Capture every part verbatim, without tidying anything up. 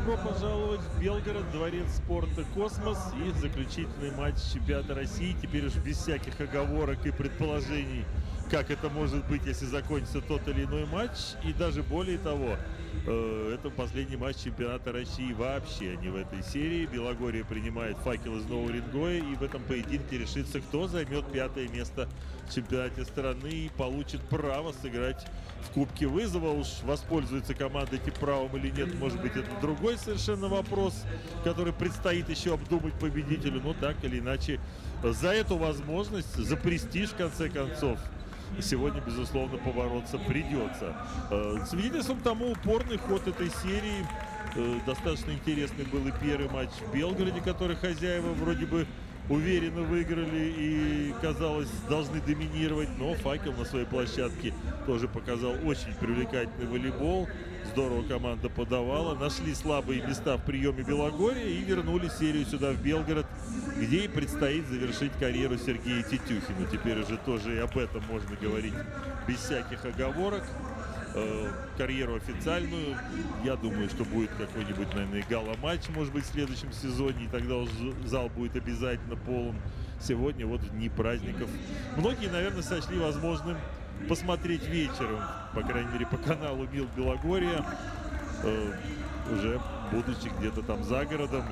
Добро пожаловать в Белгород, дворец спорта «Космос» и заключительный матч чемпионата России. Теперь уж без всяких оговорок и предположений, как это может быть, если закончится тот или иной матч. И даже более того, э, это последний матч чемпионата России вообще, а не в этой серии. Белогорье принимает «Факел» из Нового Уренгоя, и в этом поединке решится, кто займет пятое место в чемпионате страны и получит право сыграть в Кубке Вызова. Уж воспользуется команда этим правом или нет, может быть, это другой совершенно вопрос, который предстоит еще обдумать победителю. Но так или иначе, за эту возможность, за престиж, в конце концов, сегодня, безусловно, побороться придется. Свидетельством тому упорный ход этой серии. Достаточно интересный был и первый матч в Белгороде, который хозяева вроде бы уверенно выиграли и, казалось, должны доминировать. Но «Факел» на своей площадке тоже показал очень привлекательный волейбол. Здорово команда подавала. Нашли слабые места в приеме Белогорья и вернули серию сюда, в Белгород, где и предстоит завершить карьеру Сергея Тетюхина. Теперь уже тоже и об этом можно говорить без всяких оговорок. Э, карьеру официальную. Я думаю, что будет какой-нибудь, наверное, гала-матч, может быть, в следующем сезоне, и тогда уже зал будет обязательно полон. Сегодня, вот в дни праздников, многие, наверное, сочли возможным посмотреть вечером, по крайней мере, по каналу Мил Белогорья, э, уже будучи где-то там за городом,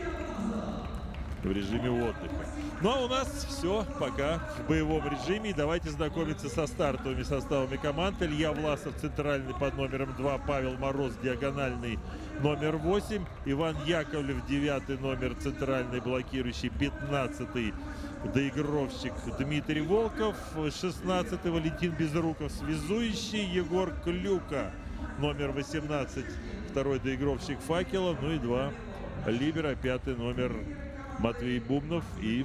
в режиме отдыха. Ну а у нас все пока в боевом режиме. Давайте знакомиться со стартовыми составами команд. Илья Власов, центральный, под номером два. Павел Мороз, диагональный, номер восемь. Иван Яковлев, девятый номер, центральный, блокирующий, пятнадцатый. Доигровщик Дмитрий Волков, шестнадцатый. Валентин Безруков, связующий. Егор Клюка, номер восемнадцать, второй доигровщик «Факела». Ну и два либера, пятый номер Матвей Бубнов и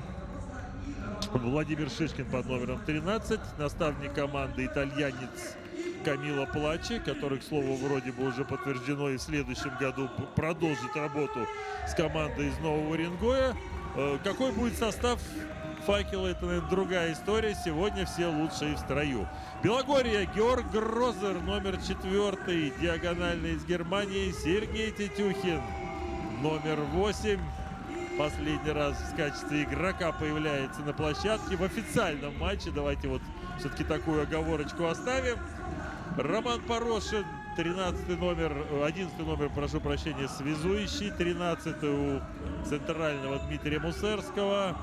Владимир Шишкин под номером тринадцать. Наставник команды итальянец Камило Плачи, который, к слову, вроде бы уже подтверждено и в следующем году продолжит работу с командой из Нового Уренгоя. Какой будет состав «Факела» — это, наверное, другая история. Сегодня все лучшие в строю. Белогорье, Георг Грозер, номер четвертый, диагональный, из Германии, Сергей Тетюхин, номер восемь. Последний раз в качестве игрока появляется на площадке в официальном матче. Давайте вот все-таки такую оговорочку оставим. Роман Порошин, тринадцатый номер, одиннадцатый номер, прошу прощения, связующий. тринадцатый у центрального Дмитрия Мусерского.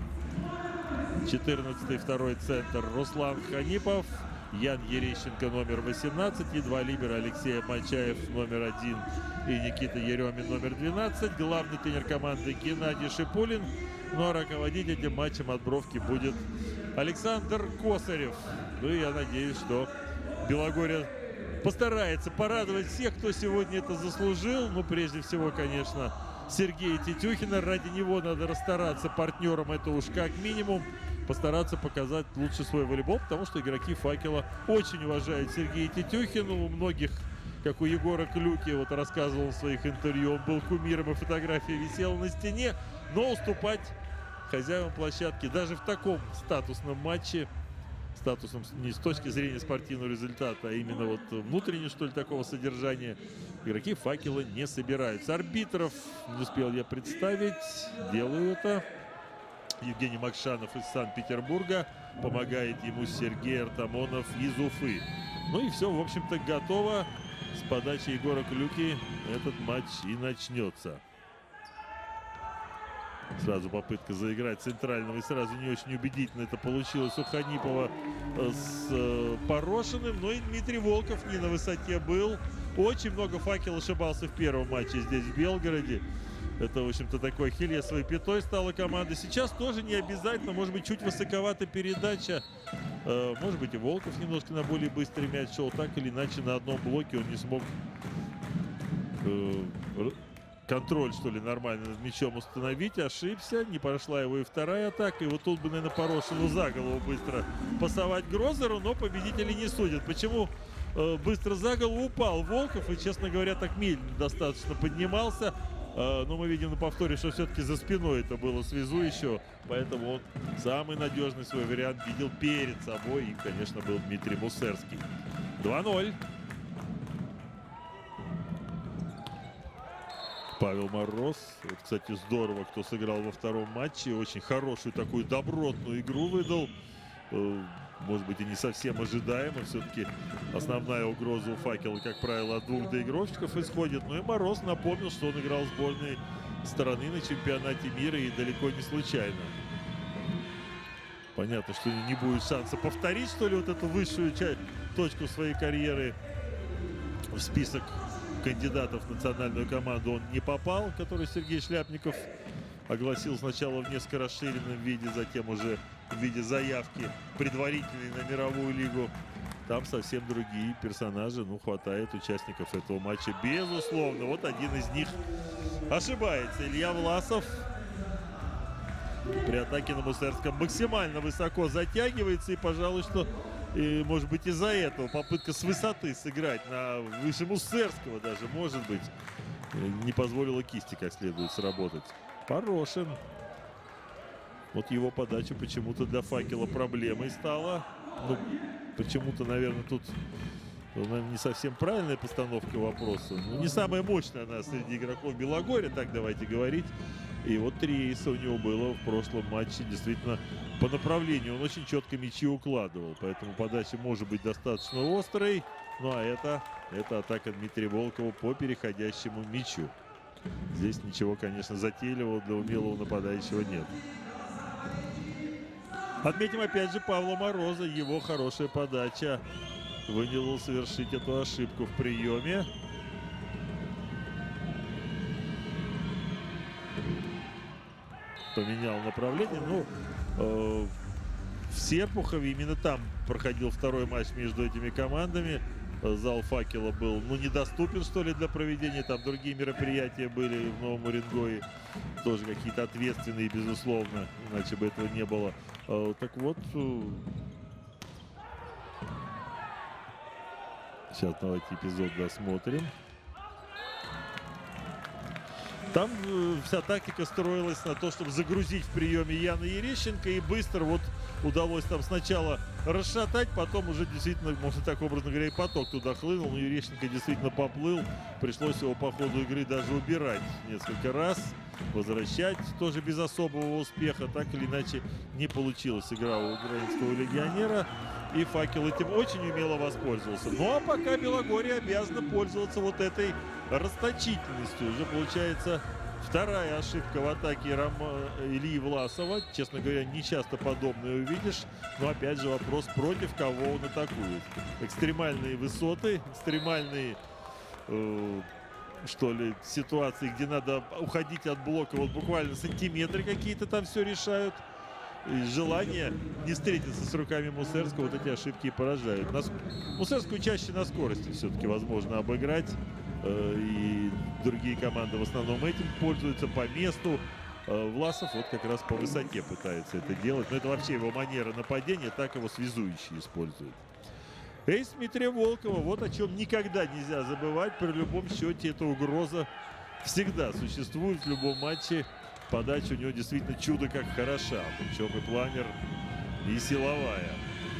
четырнадцатый, второй центр, Руслан Ханипов. Ян Ерещенко, номер восемнадцать. И два либера: Алексей Мачаев, номер один, и Никита Еремин, номер двенадцать. Главный тренер команды Геннадий Шипулин. Ну а руководить этим матчем от бровки будет Александр Косарев. Ну и я надеюсь, что Белогорье постарается порадовать всех, кто сегодня это заслужил. Ну, прежде всего, конечно, Сергея Тетюхина. Ради него надо расстараться, партнерам это уж как минимум. Постараться показать лучше свой волейбол, потому что игроки «Факела» очень уважают Сергея Тетюхина. У многих, как у Егора Клюки, вот рассказывал в своих интервью, он был кумиром, и фотография висела на стене. Но уступать хозяевам площадки даже в таком статусном матче, статусом не с точки зрения спортивного результата, а именно вот внутреннего, что ли, такого содержания, игроки «Факела» не собираются. Арбитров не успел я представить, делаю это. Евгений Макшанов из Санкт-Петербурга. Помогает ему Сергей Артамонов из Уфы. Ну и все, в общем-то, готово. С подачи Егора Клюки этот матч и начнется. Сразу попытка заиграть центрального, и сразу не очень убедительно это получилось у Ханипова с э, Порошиным. Но и Дмитрий Волков не на высоте был. Очень много «Факел» ошибался в первом матче здесь, в Белгороде. Это, в общем-то, такой ахиллесовой пятой стала команда. Сейчас тоже не обязательно. Может быть, чуть высоковата передача. Э, может быть, и Волков немножко на более быстрый мяч шел. Так или иначе, на одном блоке он не смог э, контроль, что ли, нормально над мячом установить. Ошибся. Не прошла его и вторая атака. И вот тут бы, наверное, Порошину за голову быстро пасовать Грозеру. Но победители не судят. Почему э, быстро за голову упал Волков? И, честно говоря, так медленно достаточно поднимался. Но мы видим на повторе, что все-таки за спиной это было связующего. Поэтому он самый надежный свой вариант видел перед собой. И, конечно, был Дмитрий Мусерский. два ноль. Павел Мороз. Вот, кстати, здорово, кто сыграл во втором матче. Очень хорошую такую добротную игру выдал. Может быть, и не совсем ожидаемо. Все-таки основная угроза у «Факела», как правило, от двух доигровщиков исходит. Но и Мороз напомнил, что он играл в сборной страны на чемпионате мира, и далеко не случайно. Понятно, что не будет шанса повторить, что ли, вот эту высшую часть, точку своей карьеры. В список кандидатов в национальную команду он не попал, который Сергей Шляпников огласил сначала в несколько расширенном виде, затем уже в виде заявки предварительной на мировую лигу. Там совсем другие персонажи. Ну, хватает участников этого матча, безусловно. Вот один из них ошибается. Илья Власов при атаке на Мусерском максимально высоко затягивается. И, пожалуй, что, и, может быть, из-за этого попытка с высоты сыграть на выше Мусерского даже, может быть, не позволила кисти как следует сработать. Порошин. Вот его подача почему-то для «Факела» проблемой стала. Ну, почему-то, наверное, тут, наверное, не совсем правильная постановка вопроса. Ну, не самая мощная она среди игроков Белогорья, так давайте говорить. И вот три эйса у него было в прошлом матче. Действительно, по направлению он очень четко мячи укладывал. Поэтому подача может быть достаточно острой. Ну, а это, это атака Дмитрия Волкова по переходящему мячу. Здесь ничего, конечно, затейливого для умелого нападающего нет. Отметим опять же Павла Мороза. Его хорошая подача вынудила совершить эту ошибку в приеме. Поменял направление. Ну, э, в Серпухове именно там проходил второй матч между этими командами. Зал «Факела» был, ну, недоступен, что ли, для проведения. Там другие мероприятия были в Новом Уренгое. Тоже какие-то ответственные, безусловно. Иначе бы этого не было. А, так вот. Сейчас давайте эпизод досмотрим. Там э, вся тактика строилась на то, чтобы загрузить в приеме Яна Ерещенко. И быстро вот удалось там сначала расшатать, потом уже действительно, можно так образно говоря, и поток туда хлынул. Но Ерещенко действительно поплыл. Пришлось его по ходу игры даже убирать несколько раз. Возвращать тоже без особого успеха. Так или иначе не получилась игра у украинского легионера. И «Факел» этим очень умело воспользовался. Ну а пока Белогорье обязано пользоваться вот этой расточительностью. Уже получается вторая ошибка в атаке Рам... Ильи Власова. Честно говоря, не часто подобное увидишь. Но опять же вопрос, против кого он атакует. Экстремальные высоты, экстремальные, э, что ли, ситуации, где надо уходить от блока. Вот буквально сантиметры какие-то там все решают. И желание не встретиться с руками Мусерского, вот эти ошибки и порождают. Нас... Мусерскую чаще на скорости все-таки возможно обыграть. Э, и другие команды в основном этим пользуются по месту. Э, Власов вот как раз по высоте пытается это делать. Но это вообще его манера нападения, так его связующие используют. Эйс Дмитрия Волкова, вот о чем никогда нельзя забывать. При любом счете эта угроза всегда существует в любом матче. Подача у него действительно чудо как хороша. Причем и планер, и силовая.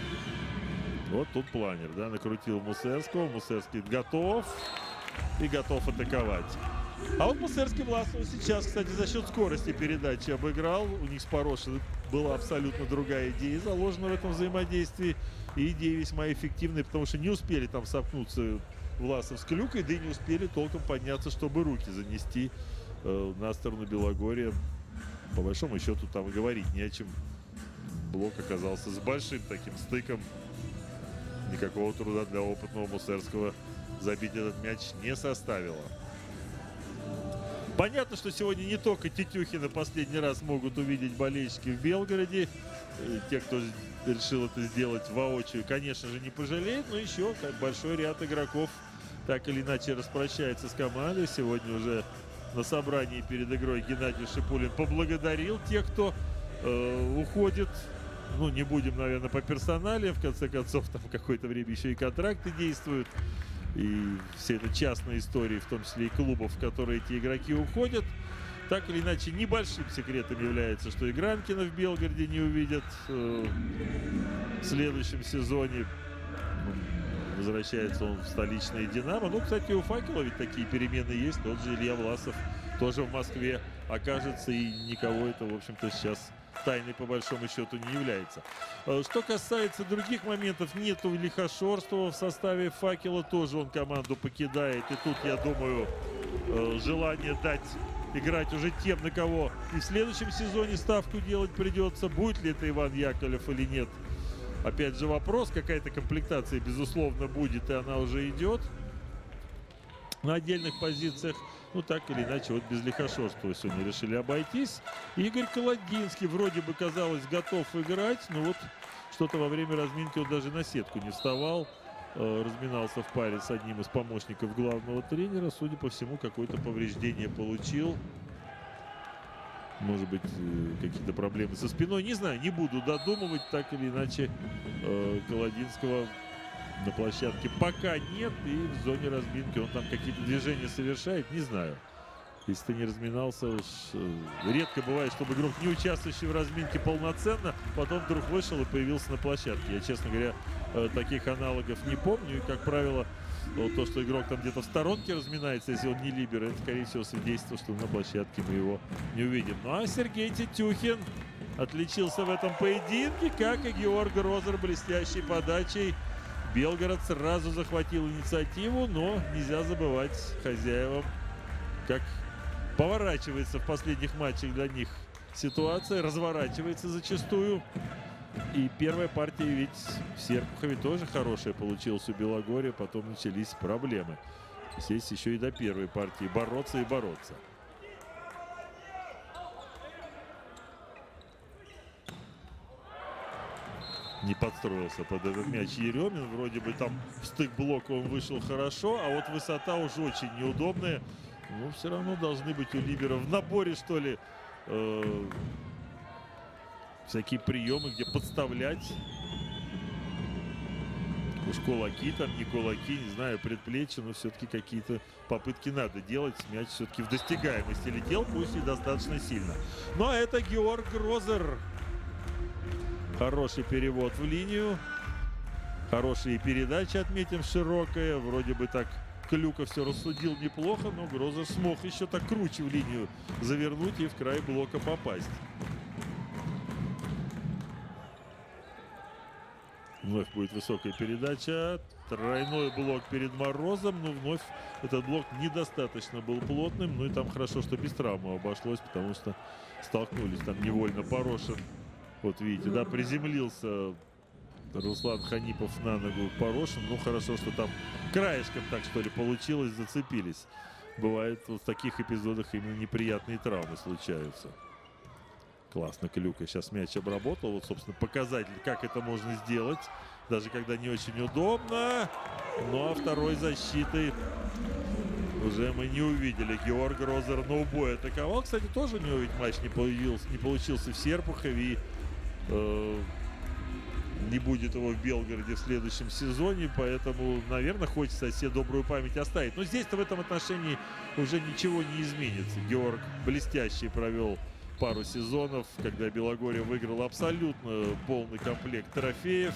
Вот тут планер, да, накрутил Мусерского. Мусерский готов и готов атаковать. А вот Мусерский Власова сейчас, кстати, за счет скорости передачи обыграл. У них с Порошиным была абсолютно другая идея заложена в этом взаимодействии. И идея весьма эффективная, потому что не успели там сомкнуться Власов с Клюкой, да и не успели толком подняться, чтобы руки занести э, на сторону Белогорья. По большому счету там и говорить не о чем. Блок оказался с большим таким стыком. Никакого труда для опытного Мусерского забить этот мяч не составило. Понятно, что сегодня не только Тетюхина последний раз могут увидеть болельщики в Белгороде. Те, кто решил это сделать воочию, конечно же, не пожалеет. Но еще как большой ряд игроков так или иначе распрощается с командой. Сегодня уже на собрании перед игрой Геннадий Шипулин поблагодарил тех, кто э, уходит. Ну, не будем, наверное, по персонале. В конце концов, там какое-то время еще и контракты действуют. И все это частные истории, в том числе и клубов, в которые эти игроки уходят. Так или иначе, небольшим секретом является, что и Гранкина в Белгороде не увидят э, в следующем сезоне. Возвращается он в столичное «Динамо». Ну, кстати, у «Факела» ведь такие перемены есть. Тот же Илья Власов тоже в Москве окажется, и никого это, в общем-то, сейчас тайной по большому счету не является. Что касается других моментов, нету Лихошорстова в составе «Факела», тоже он команду покидает. И тут, я думаю, желание дать играть уже тем, на кого и в следующем сезоне ставку делать придется. Будет ли это Иван Яковлев или нет? Опять же вопрос. Какая-то комплектация, безусловно, будет, и она уже идет на отдельных позициях. Ну, так или иначе, вот без Лихошорстова сегодня решили обойтись. Игорь Колодинский вроде бы, казалось, готов играть, но вот что-то во время разминки он даже на сетку не вставал. Разминался в паре с одним из помощников главного тренера. Судя по всему, какое-то повреждение получил. Может быть, какие-то проблемы со спиной. Не знаю, не буду додумывать. Так или иначе, Колодинского на площадке пока нет. И в зоне разминки он там какие-то движения совершает. Не знаю. Если ты не разминался, уж редко бывает, чтобы игрок, не участвующий в разминке полноценно, потом вдруг вышел и появился на площадке. Я, честно говоря, таких аналогов не помню. И, как правило, вот то, что игрок там где-то в сторонке разминается, если он не либер, это, скорее всего, свидетельство, что на площадке мы его не увидим. Ну а Сергей Тетюхин отличился в этом поединке, как и Георг Грозер блестящей подачей. Белгород сразу захватил инициативу, но нельзя забывать хозяевам, как поворачивается в последних матчах для них ситуация, разворачивается зачастую. И первая партия ведь в Серпухове тоже хорошая получилась у Белогорья, потом начались проблемы. Здесь еще и до первой партии бороться и бороться. Не подстроился под этот мяч Еремин. Вроде бы там в стык блока он вышел хорошо, а вот высота уже очень неудобная. Но все равно должны быть у либера в наборе, что ли, э, всякие приемы, где подставлять. Уж кулаки там, не кулаки, не знаю, предплечья, но все-таки какие-то попытки надо делать. Мяч все-таки в достигаемости летел, пусть и достаточно сильно. Ну а это Георг Грозер. Хороший перевод в линию. Хорошие передачи, отметим, широкая. Вроде бы так Клюка все рассудил неплохо, но Грозер смог еще так круче в линию завернуть и в край блока попасть. Вновь будет высокая передача. Тройной блок перед Морозом. Но вновь этот блок недостаточно был плотным. Ну и там хорошо, что без травмы обошлось, потому что столкнулись там невольно Порошин. Вот видите, да, приземлился Руслан Ханипов на ногу Порошин. Ну хорошо, что там краешком так, что ли, получилось, зацепились. Бывает вот в таких эпизодах именно неприятные травмы случаются. Классно Клюка сейчас мяч обработал. Вот, собственно, показатель, как это можно сделать, даже когда не очень удобно. Ну а второй защиты уже мы не увидели. Георг Грозер на убой атаковал. Кстати, тоже у него ведь матч не, появился, не получился в Серпухове. И, э, не будет его в Белгороде в следующем сезоне. Поэтому, наверное, хочется себе добрую память оставить. Но здесь-то в этом отношении уже ничего не изменится. Георг блестящий провел пару сезонов, когда Белогорье выиграл абсолютно полный комплект трофеев.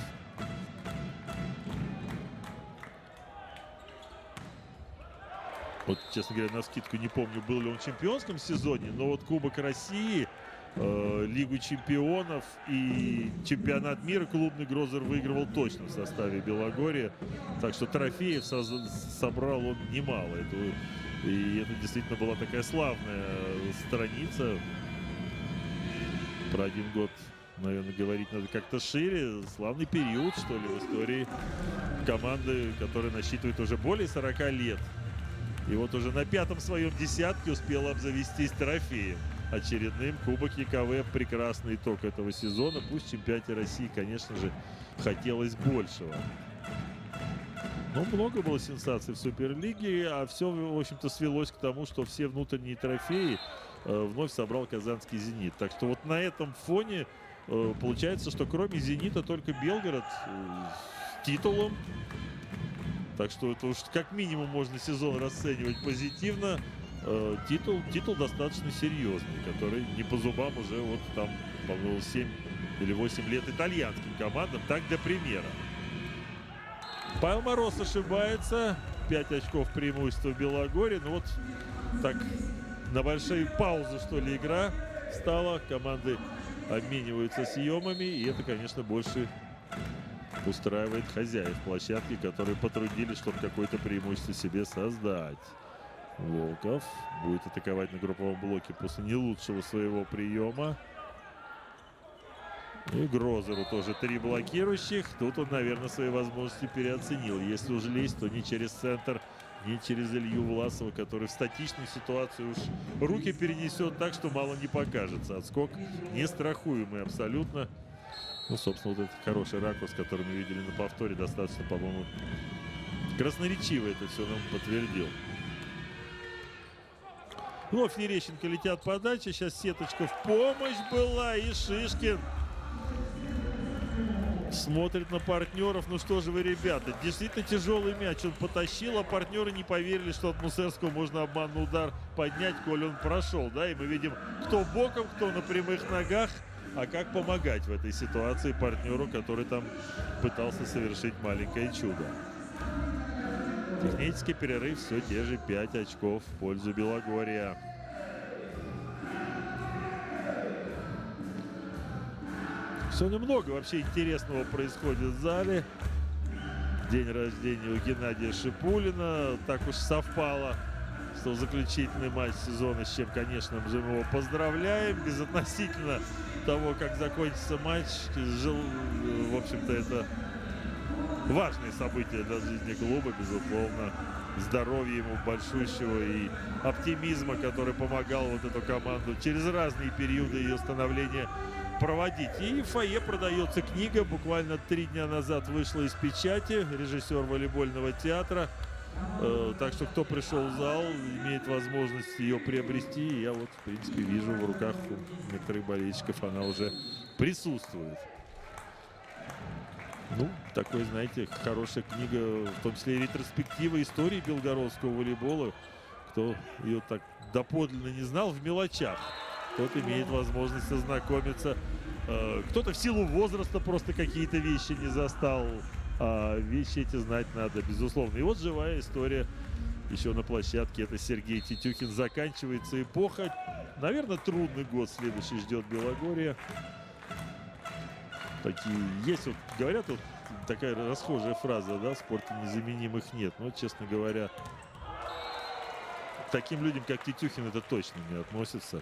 Вот, честно говоря, навскидку не помню, был ли он в чемпионском сезоне, но вот Кубок России, э, Лигу чемпионов и чемпионат мира клубный Грозер выигрывал точно в составе Белогорья. Так что трофеев со собрал он немало. Это, и это действительно была такая славная страница. Про один год, наверное, говорить надо как-то шире. Славный период, что ли, в истории команды, которая насчитывает уже более сорока лет. И вот уже на пятом своем десятке успела обзавестись трофеем очередным. Кубок ЕКВ. Прекрасный итог этого сезона. Пусть в чемпионате России, конечно же, хотелось большего. Но много было сенсаций в Суперлиге, а все, в общем-то, свелось к тому, что все внутренние трофеи э, вновь собрал казанский «Зенит». Так что вот на этом фоне э, получается, что кроме «Зенита» только Белгород э, с титулом. Так что это уж как минимум можно сезон расценивать позитивно. Э, титул, титул достаточно серьезный, который не по зубам уже вот там, по-моему, семь или восемь лет итальянским командам. Так, до примера. Павел Мороз ошибается. пять очков преимущества в Белогорье. Ну вот так на большую паузу, что ли, игра стала. Команды обмениваются съемами, и это, конечно, больше устраивает хозяев площадки, которые потрудились, чтобы какое-то преимущество себе создать. Волков будет атаковать на групповом блоке после не лучшего своего приема. И Грозеру тоже три блокирующих. Тут он, наверное, свои возможности переоценил. Если уж лезть, то не через центр, не через Илью Власова, который в статичной ситуации уж руки перенесет так, что мало не покажется. Отскок нестрахуемый абсолютно. Ну, собственно, вот этот хороший ракурс, который мы видели на повторе, достаточно, по-моему, красноречиво это все нам подтвердил. Вновь Нерещенко летят подачи. Сейчас сеточка в помощь была. И Шишкин смотрит на партнеров. Ну что же вы, ребята, действительно тяжелый мяч он потащил, а партнеры не поверили, что от Мусерского можно обманный удар поднять, коль он прошел. Да, и мы видим, кто боком, кто на прямых ногах. А как помогать в этой ситуации партнеру, который там пытался совершить маленькое чудо. Технический перерыв, все те же пять очков в пользу Белогорья. Сегодня много вообще интересного происходит в зале. День рождения у Геннадия Шипулина. Так уж совпало, что заключительный матч сезона, с чем, конечно, мы его поздравляем. Безотносительно того, как закончится матч, жил, в общем-то, это важное событие для жизни клуба, безусловно. Здоровья ему большущего и оптимизма, который помогал вот эту команду через разные периоды ее становления проводить. И в фойе продается книга. Буквально три дня назад вышла из печати. Режиссер волейбольного театра. Э, так что, кто пришел в зал, имеет возможность ее приобрести. И я вот, в принципе, вижу в руках у некоторых болельщиков, она уже присутствует. Ну, такой, знаете, хорошая книга, в том числе и ретроспектива истории белгородского волейбола. Кто ее так доподлинно не знал, в мелочах. Тот имеет возможность ознакомиться. Кто-то в силу возраста просто какие-то вещи не застал. А вещи эти знать надо, безусловно. И вот живая история еще на площадке. Это Сергей Тетюхин. Заканчивается эпоха. Наверное, трудный год следующий ждет Белогорье. Такие есть, вот говорят, вот такая расхожая фраза, да, в спорте незаменимых нет. Но, честно говоря, к таким людям, как Тетюхин, это точно не относится.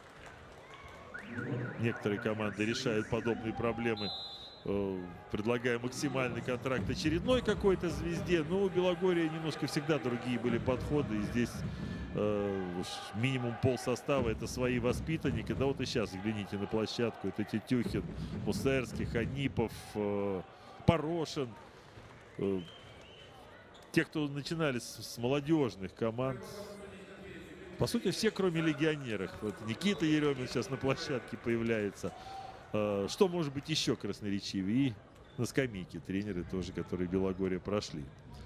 Некоторые команды решают подобные проблемы, э, предлагая максимальный контракт очередной какой-то звезде. Но у Белогорья немножко всегда другие были подходы. И здесь э, минимум полсостава — это свои воспитанники. Да вот и сейчас взгляните на площадку. Это Тетюхин, Мусерский, Ханипов, э, Порошин. Э, те, кто начинали с, с молодежных команд. По сути, все, кроме легионеров. Вот Никита Еремин сейчас на площадке появляется. Что может быть еще красноречивее? И на скамейке тренеры тоже, которые Белогорье прошли.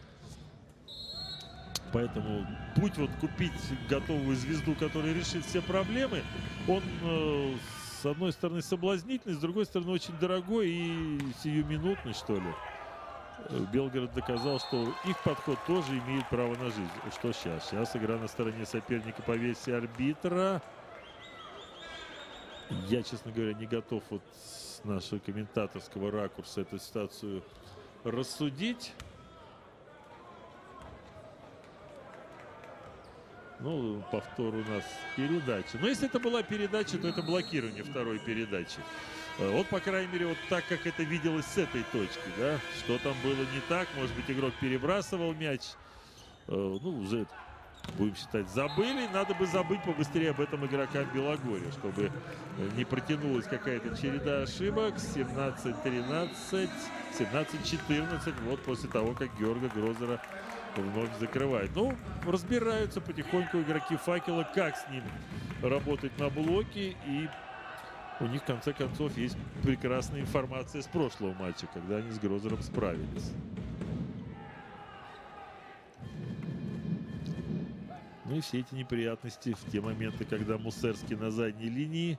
Поэтому путь вот купить готовую звезду, которая решит все проблемы, он, с одной стороны, соблазнительный, с другой стороны, очень дорогой и сиюминутный, что ли. Белгород доказал, что их подход тоже имеет право на жизнь. Что сейчас? Сейчас игра на стороне соперника по версии арбитра. Я, честно говоря, не готов вот с нашего комментаторского ракурса эту ситуацию рассудить. Ну, повтор у нас передача. Но если это была передача, то это блокирование второй передачи. Вот, по крайней мере, вот так, как это виделось с этой точки, да, что там было не так, может быть, игрок перебрасывал мяч, ну, уже, будем считать, забыли, надо бы забыть побыстрее об этом игрокам Белогорья, чтобы не протянулась какая-то череда ошибок. Семнадцать тринадцать, семнадцать четырнадцать, вот после того, как Георга Грозера вновь закрывает. Ну, разбираются потихоньку игроки Факела, как с ним работать на блоке, и у них, в конце концов, есть прекрасная информация с прошлого матча, когда они с Грозером справились. Ну и все эти неприятности в те моменты, когда Мусерский на задней линии,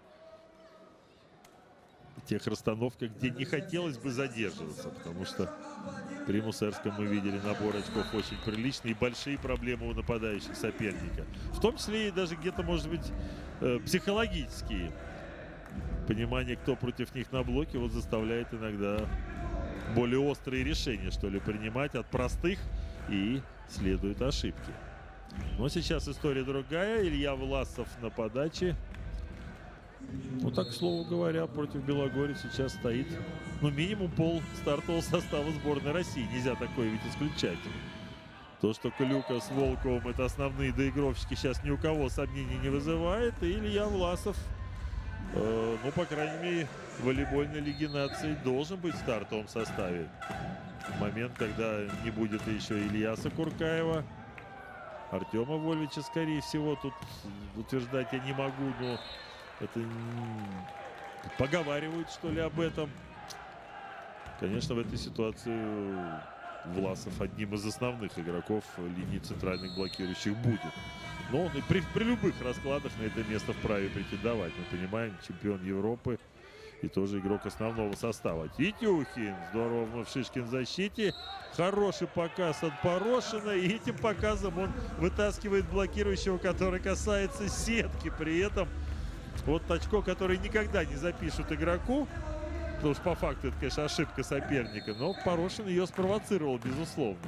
в тех расстановках, где не хотелось бы задерживаться, потому что При Мусерском мы видели набор очков очень приличный и большие проблемы у нападающих соперника. В том числе и даже где-то, может быть, э, психологические. Понимание, кто против них на блоке, вот заставляет иногда более острые решения, что ли, принимать от простых, и следуют ошибки. Но сейчас история другая. Илья Власов на подаче. Ну, так, к слову говоря, против Белогорья сейчас стоит, ну, минимум пол стартового состава сборной России. Нельзя такое ведь исключать. То, что Клюка с Волковым — это основные доигровщики, сейчас ни у кого сомнений не вызывает. И Илья Власов, э, ну, по крайней мере, в волейбольной лиге наций должен быть в стартовом составе. В момент, когда не будет еще Ильяса Куркаева, Артема Вольвича, скорее всего, тут утверждать я не могу, но это поговаривают, что ли, об этом. Конечно, в этой ситуации Власов одним из основных игроков линии центральных блокирующих будет. Но он и при, при любых раскладах на это место вправе претендовать. Мы понимаем, чемпион Европы и тоже игрок основного состава. Титюхин. Здорово вновь Шишкин в защите. Хороший показ от Порошина. И этим показом он вытаскивает блокирующего, который касается сетки. При этом вот очко, которое никогда не запишут игроку. Потому что по факту это, конечно, ошибка соперника. Но Порошин ее спровоцировал, безусловно.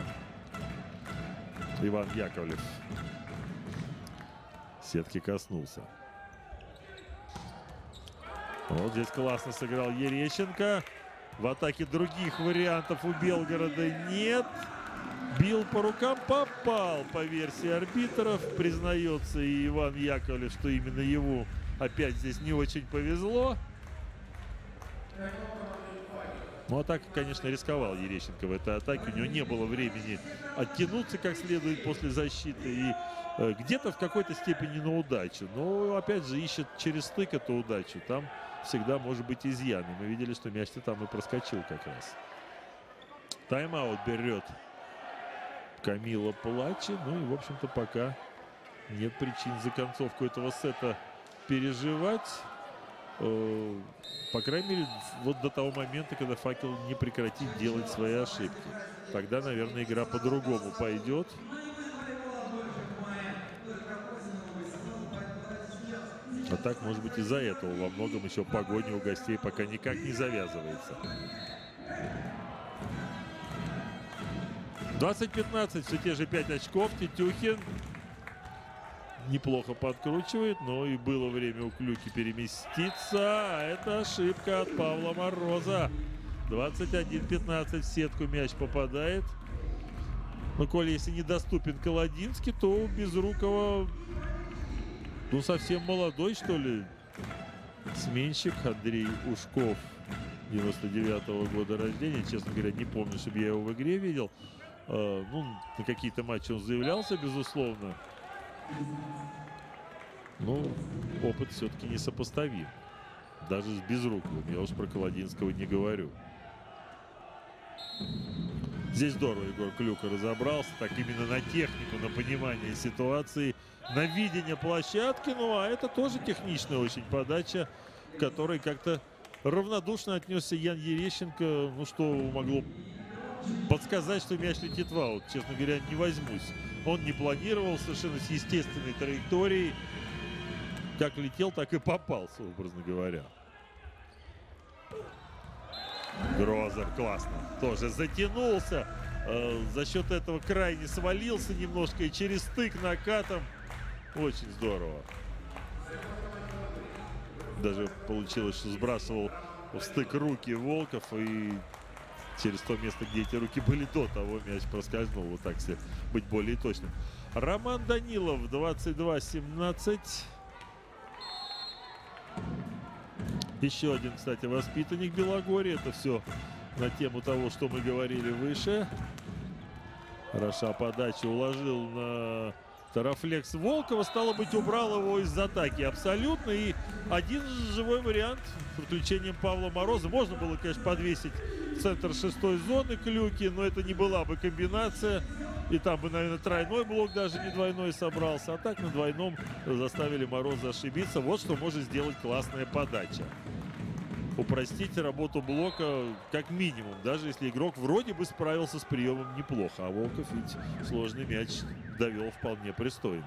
Иван Яковлев сетки коснулся. Вот здесь классно сыграл Ерещенко. В атаке других вариантов у Белгорода нет. Бил по рукам, попал по версии арбитров. Признается и Иван Яковлев, что именно ему опять здесь не очень повезло. Ну, а так, конечно, рисковал Ерещенко в этой атаке. У него не было времени оттянуться как следует после защиты. И э, где-то в какой-то степени на удачу. Но, опять же, ищет через стык эту удачу. Там всегда может быть изъян. Мы видели, что мяч-то там и проскочил как раз. Тайм-аут берет Камила Плачи. Ну и, в общем-то, пока нет причин за концовку этого сета переживать. По крайней мере, вот до того момента, когда Факел не прекратит делать свои ошибки. Тогда, наверное, игра по-другому пойдет. А так, может быть, из-за этого во многом еще погоня у гостей пока никак не завязывается. двадцать пятнадцать, все те же пять очков. Титюхин неплохо подкручивает, но и было время у Клюки переместиться. А это ошибка от Павла Мороза. двадцать один пятнадцать в сетку мяч попадает. Но, коли если недоступен Колодинский, то у Безрукова, ну, совсем молодой, что ли, сменщик Андрей Ушков, девяносто девятого года рождения. Честно говоря, не помню, чтобы я его в игре видел. Uh, ну, на какие-то матчи он заявлялся, безусловно. Но опыт все-таки несопоставим. Даже с Безруковым. Я уж про Колодинского не говорю. Здесь здорово Егор Клюка разобрался. Так именно на технику, на понимание ситуации, на видение площадки. Ну, а это тоже техничная очень подача, к которой как-то равнодушно отнесся Ян Ерещенко. Ну, что могло подсказать, что мяч летит в аут, честно говоря, не возьмусь. Он не планировал, совершенно с естественной траекторией. Как летел, так и попался, образно говоря. Грозер классно тоже затянулся. Э, за счет этого крайне свалился немножко и через стык накатом. Очень здорово. Даже получилось, что сбрасывал в стык руки Волков, и через то место, где эти руки были до того, мяч проскользнул. Вот так, если быть более точным. Роман Данилов, двадцать два семнадцать. Еще один, кстати, воспитанник Белогорья. Это все на тему того, что мы говорили выше. Хороша подача, уложил на тарафлекс Волкова. Стало быть, убрал его из атаки абсолютно. И один живой вариант с подключением Павла Мороза. Можно было, конечно, подвесить центр шестой зоны Клюки, но это не была бы комбинация. И там бы, наверное, тройной блок, даже не двойной, собрался. А так на двойном заставили Мороза ошибиться. Вот что может сделать классная подача. упростить работу блока как минимум, даже если игрок вроде бы справился с приемом неплохо. А Волков ведь сложный мяч довел вполне пристойно.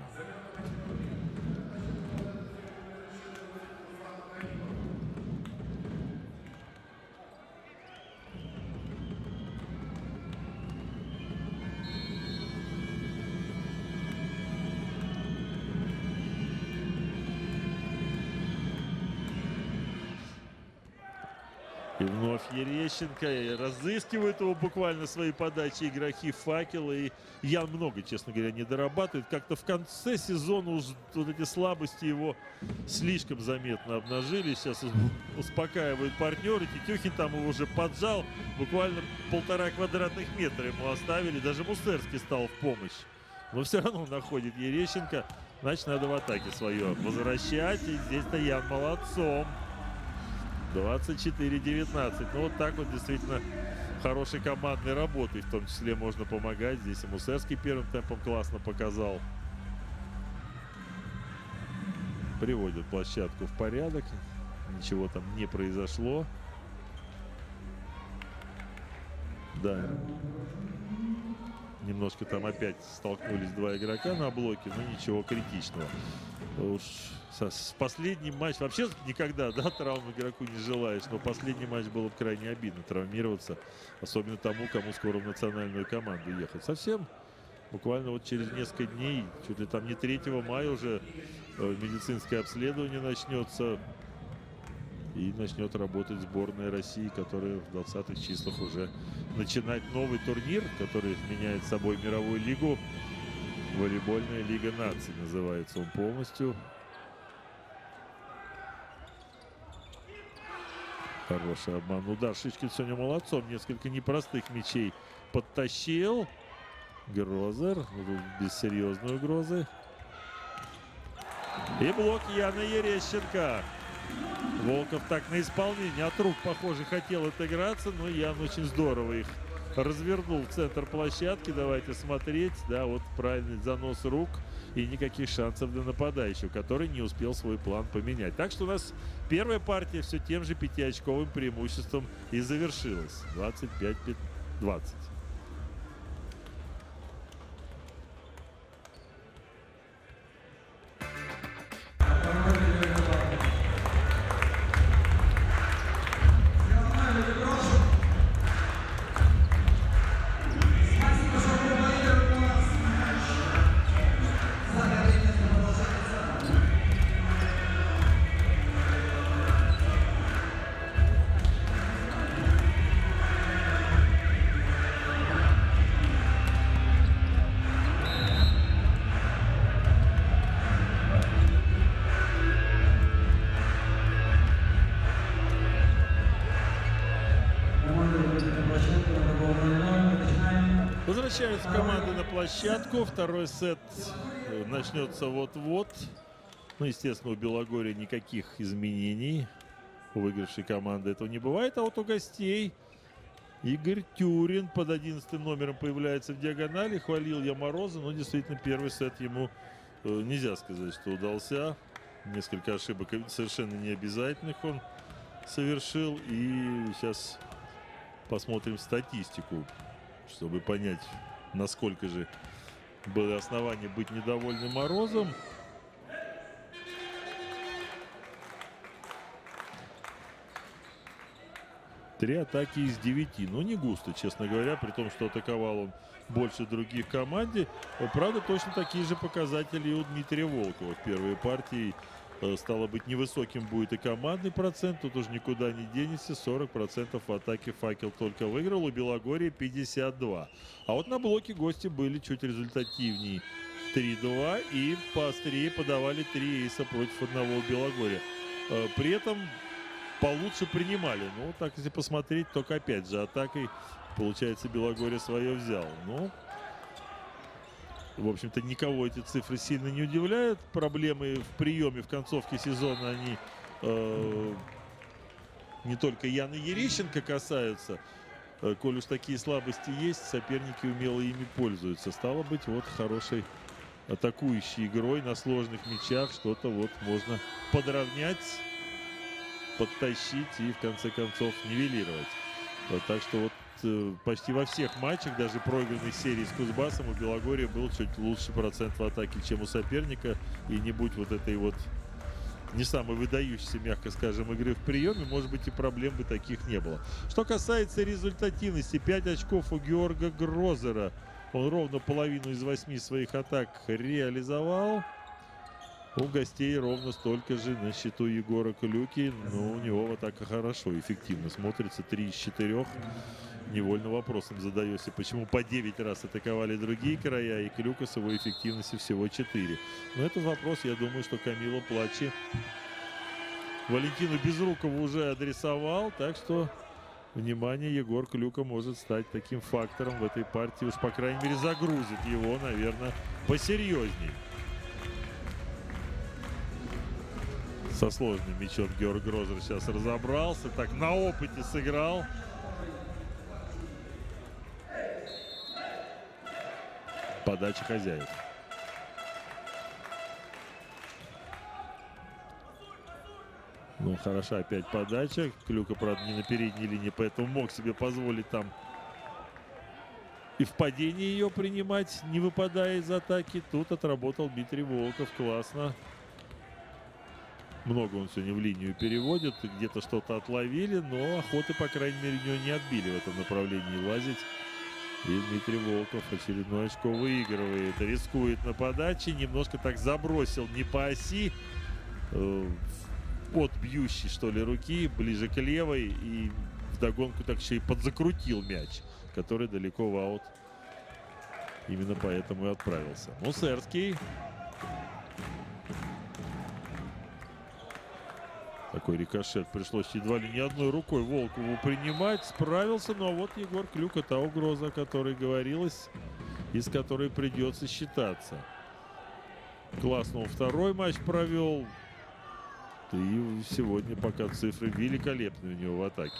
И вновь Ерещенко, и разыскивают его буквально свои подачи игроки Факела. И Ян много, честно говоря, не дорабатывает. Как-то в конце сезона уж вот эти слабости его слишком заметно обнажили. Сейчас успокаивает партнеры. Тетюхин там его уже поджал. Буквально полтора квадратных метра ему оставили. Даже Мусерский стал в помощь. Но все равно находит Ерещенко. Значит, надо в атаке свое возвращать. И здесь-то Ян молодцом. двадцать четыре девятнадцать. Ну, вот так вот действительно хорошей командной работой в том числе можно помогать. Здесь и Мусерский первым темпом классно показал. Приводят площадку в порядок. Ничего там не произошло. Да. Немножко там опять столкнулись два игрока на блоке, но ничего критичного. Уж с последним матч вообще никогда, да, травм игроку не желаешь, но последний матч было бы крайне обидно травмироваться, особенно тому, кому скоро в национальную команду ехать. Совсем буквально вот через несколько дней, чуть ли там не третьего мая уже медицинское обследование начнется и начнет работать сборная России, которая в двадцатых числах уже начинает новый турнир, который меняет собой мировую лигу. Волейбольная лига наций называется он полностью. Хороший обман. Удар Шишкин сегодня молодцом. Несколько непростых мячей подтащил. Грозер. Без серьезной угрозы. И блок Яна Ерещенко. Волков так на исполнение от рук, похоже, хотел отыграться, но Ян очень здорово их развернул в центр площадки. Давайте смотреть. Да, вот правильный занос рук. И никаких шансов для нападающего, который не успел свой план поменять. Так что у нас первая партия все тем же пятиочковым преимуществом и завершилась. двадцать пять двадцать. Возвращаются команды на площадку. Второй сет начнется вот-вот. Ну, естественно, у Белогорья никаких изменений. У выигравшей команды этого не бывает. А вот у гостей Игорь Тюрин под одиннадцатым номером появляется в диагонали. Хвалил я Мороза, но действительно первый сет ему нельзя сказать, что удался. Несколько ошибок совершенно необязательных он совершил. И сейчас посмотрим статистику, чтобы понять, насколько же было основание быть недовольным Морозом. Три атаки из девяти. Ну, не густо, честно говоря, при том, что атаковал он больше других команде. Правда, точно такие же показатели и у Дмитрия Волкова. В первой партии, стало быть, невысоким будет и командный процент. Тут уж никуда не денешься. сорок процентов в атаке Факел только выиграл. У Белогорья пятьдесят два. А вот на блоке гости были чуть результативнее. три-два. И поострее подавали три эйса против одного Белогорья. При этом получше принимали. Ну, так если посмотреть, только опять же атакой, получается, Белогорье свое взял. Ну, в общем-то, никого эти цифры сильно не удивляют. Проблемы в приеме в концовке сезона, они э, не только Яна Ерещенко касаются. Э, коль уж такие слабости есть, соперники умело ими пользуются. Стало быть, вот хорошей атакующей игрой на сложных мячах что-то вот можно подровнять. подтащить и в конце концов нивелировать. Вот, так что вот э, почти во всех матчах, даже проигранных серий с Кузбассом, у Белогорья был чуть лучше процент в атаке, чем у соперника. И не будь вот этой вот не самой выдающейся, мягко скажем, игры в приеме, может быть, и проблем бы таких не было. Что касается результативности, пять очков у Георга Грозера. Он ровно половину из восьми своих атак реализовал. У гостей ровно столько же на счету Егора Клюки, но у него вот так хорошо, эффективно смотрится. три из четырёх. Невольно вопросом задаешься, почему по девять раз атаковали другие края, и Клюка с его эффективностью всего четыре. Но этот вопрос, я думаю, что Камило Плачи Валентину Безрукову уже адресовал, так что, внимание, Егор Клюка может стать таким фактором в этой партии. Уж, по крайней мере, загрузит его, наверное, посерьезней. Со сложным мячом Георг Грозер сейчас разобрался. Так, на опыте сыграл. Подача хозяев. Ну, хороша опять подача. Клюка, правда, не на передней линии, поэтому мог себе позволить там и в падении ее принимать, не выпадая из атаки. Тут отработал Дмитрий Волков. Классно. Много он сегодня в линию переводит. Где-то что-то отловили, но охоты, по крайней мере, у него не отбили в этом направлении лазить. И Дмитрий Волков очередное очко выигрывает. Рискует на подаче. Немножко так забросил не по оси. Э, от бьющей, что ли, руки. Ближе к левой. И вдогонку так еще и подзакрутил мяч, который далеко в аут. Именно поэтому и отправился. Мусерский. Такой рикошет пришлось едва ли не одной рукой Волкову принимать. Справился, но вот Егор Клюка, та угроза, о которой говорилось, и с которой придется считаться. Классно он второй матч провел. И сегодня пока цифры великолепные у него в атаке.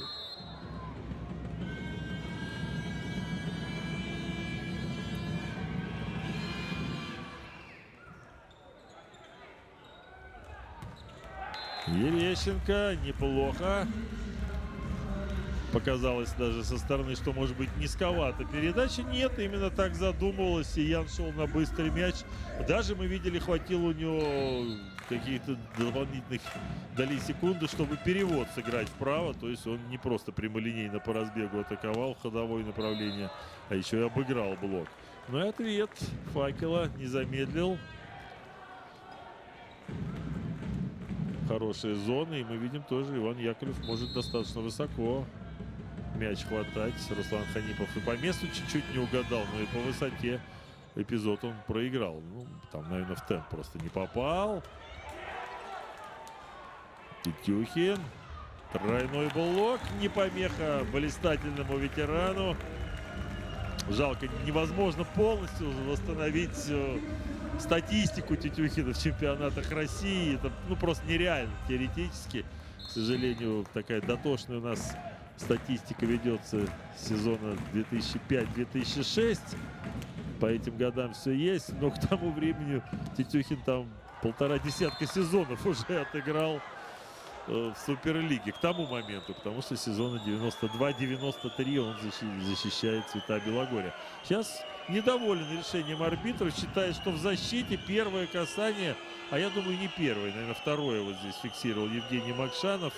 Ерещенко неплохо. Показалось даже со стороны, что может быть низковато передача. Нет, именно так задумывалось. И Ян шел на быстрый мяч. Даже мы видели, хватило у него каких-то дополнительных долей секунды, чтобы перевод сыграть вправо. То есть он не просто прямолинейно по разбегу атаковал в ходовое направление, а еще и обыграл блок. Но и ответ Факела не замедлил. Хорошие зоны, и мы видим тоже, Иван Яковлев может достаточно высоко мяч хватать. Руслан Ханипов и по месту чуть-чуть не угадал, но и по высоте эпизод он проиграл. Ну, там, наверное, в темп просто не попал. Тетюхин. Тройной блок. Не помеха блистательному ветерану. Жалко, невозможно полностью восстановить статистику Тетюхина в чемпионатах России. Это ну, просто нереально теоретически. К сожалению, такая дотошная у нас статистика ведется с сезона две тысячи пятый — две тысячи шестой. По этим годам все есть, но к тому времени Тетюхин там полтора десятка сезонов уже отыграл э, в Суперлиге к тому моменту, потому что сезона девяносто два — девяносто три он защищает цвета Белогорья. Сейчас недоволен решением арбитра, считает, что в защите первое касание, а я думаю, не первое, наверное, второе вот здесь фиксировал Евгений Макшанов.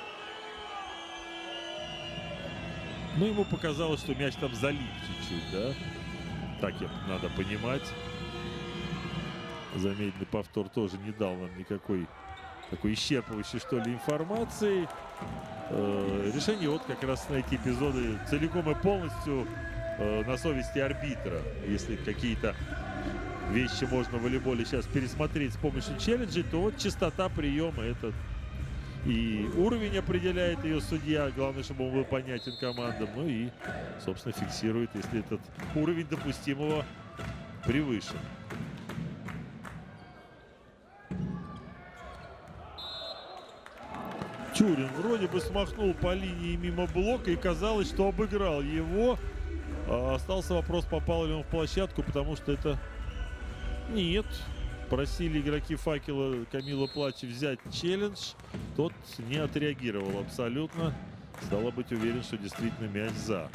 Ну, ему показалось, что мяч там залип чуть-чуть, да? Так я надо понимать. Замедленный повтор тоже не дал нам никакой такой исчерпывающей, что ли, информации. Э, решение вот как раз на эти эпизоды целиком и полностью э, на совести арбитра. Если какие-то вещи можно в волейболе сейчас пересмотреть с помощью челленджей, то вот частота приема — это и уровень определяет ее судья. Главное, чтобы он был понятен командам. Ну и, собственно, фиксирует, если этот уровень допустимого превышен. Тюрин вроде бы смахнул по линии мимо блока, и казалось, что обыграл его. А остался вопрос, попал ли он в площадку, потому что это... Нет. просили игроки «Факела» Камила Плачи взять челлендж. Тот не отреагировал абсолютно. Стало быть, уверен, что действительно мяч за.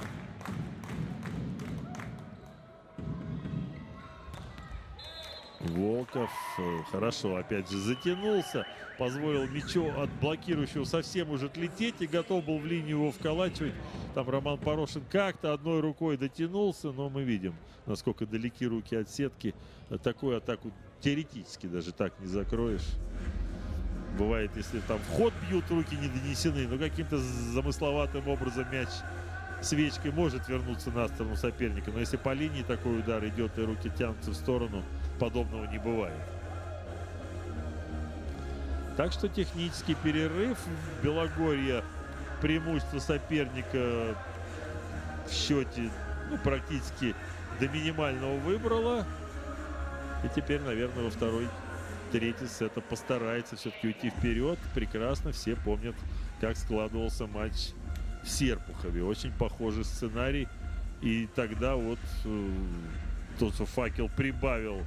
Волков хорошо опять же затянулся, позволил мячу от блокирующего совсем уже отлететь и готов был в линию его вколачивать. Там Роман Порошин как-то одной рукой дотянулся, но мы видим, насколько далеки руки от сетки. Такую атаку теоретически даже так не закроешь. Бывает, если там в ход бьют, руки не донесены, но каким-то замысловатым образом мяч свечкой может вернуться на сторону соперника. Но если по линии такой удар идет и руки тянутся в сторону, подобного не бывает. Так что технический перерыв. Белогорье преимущество соперника в счете ну, практически до минимального выбрало. И теперь, наверное, во второй третий сета постарается все-таки уйти вперед. Прекрасно все помнят, как складывался матч в Серпухове. Очень похожий сценарий. И тогда вот э, тот, что «Факел» прибавил,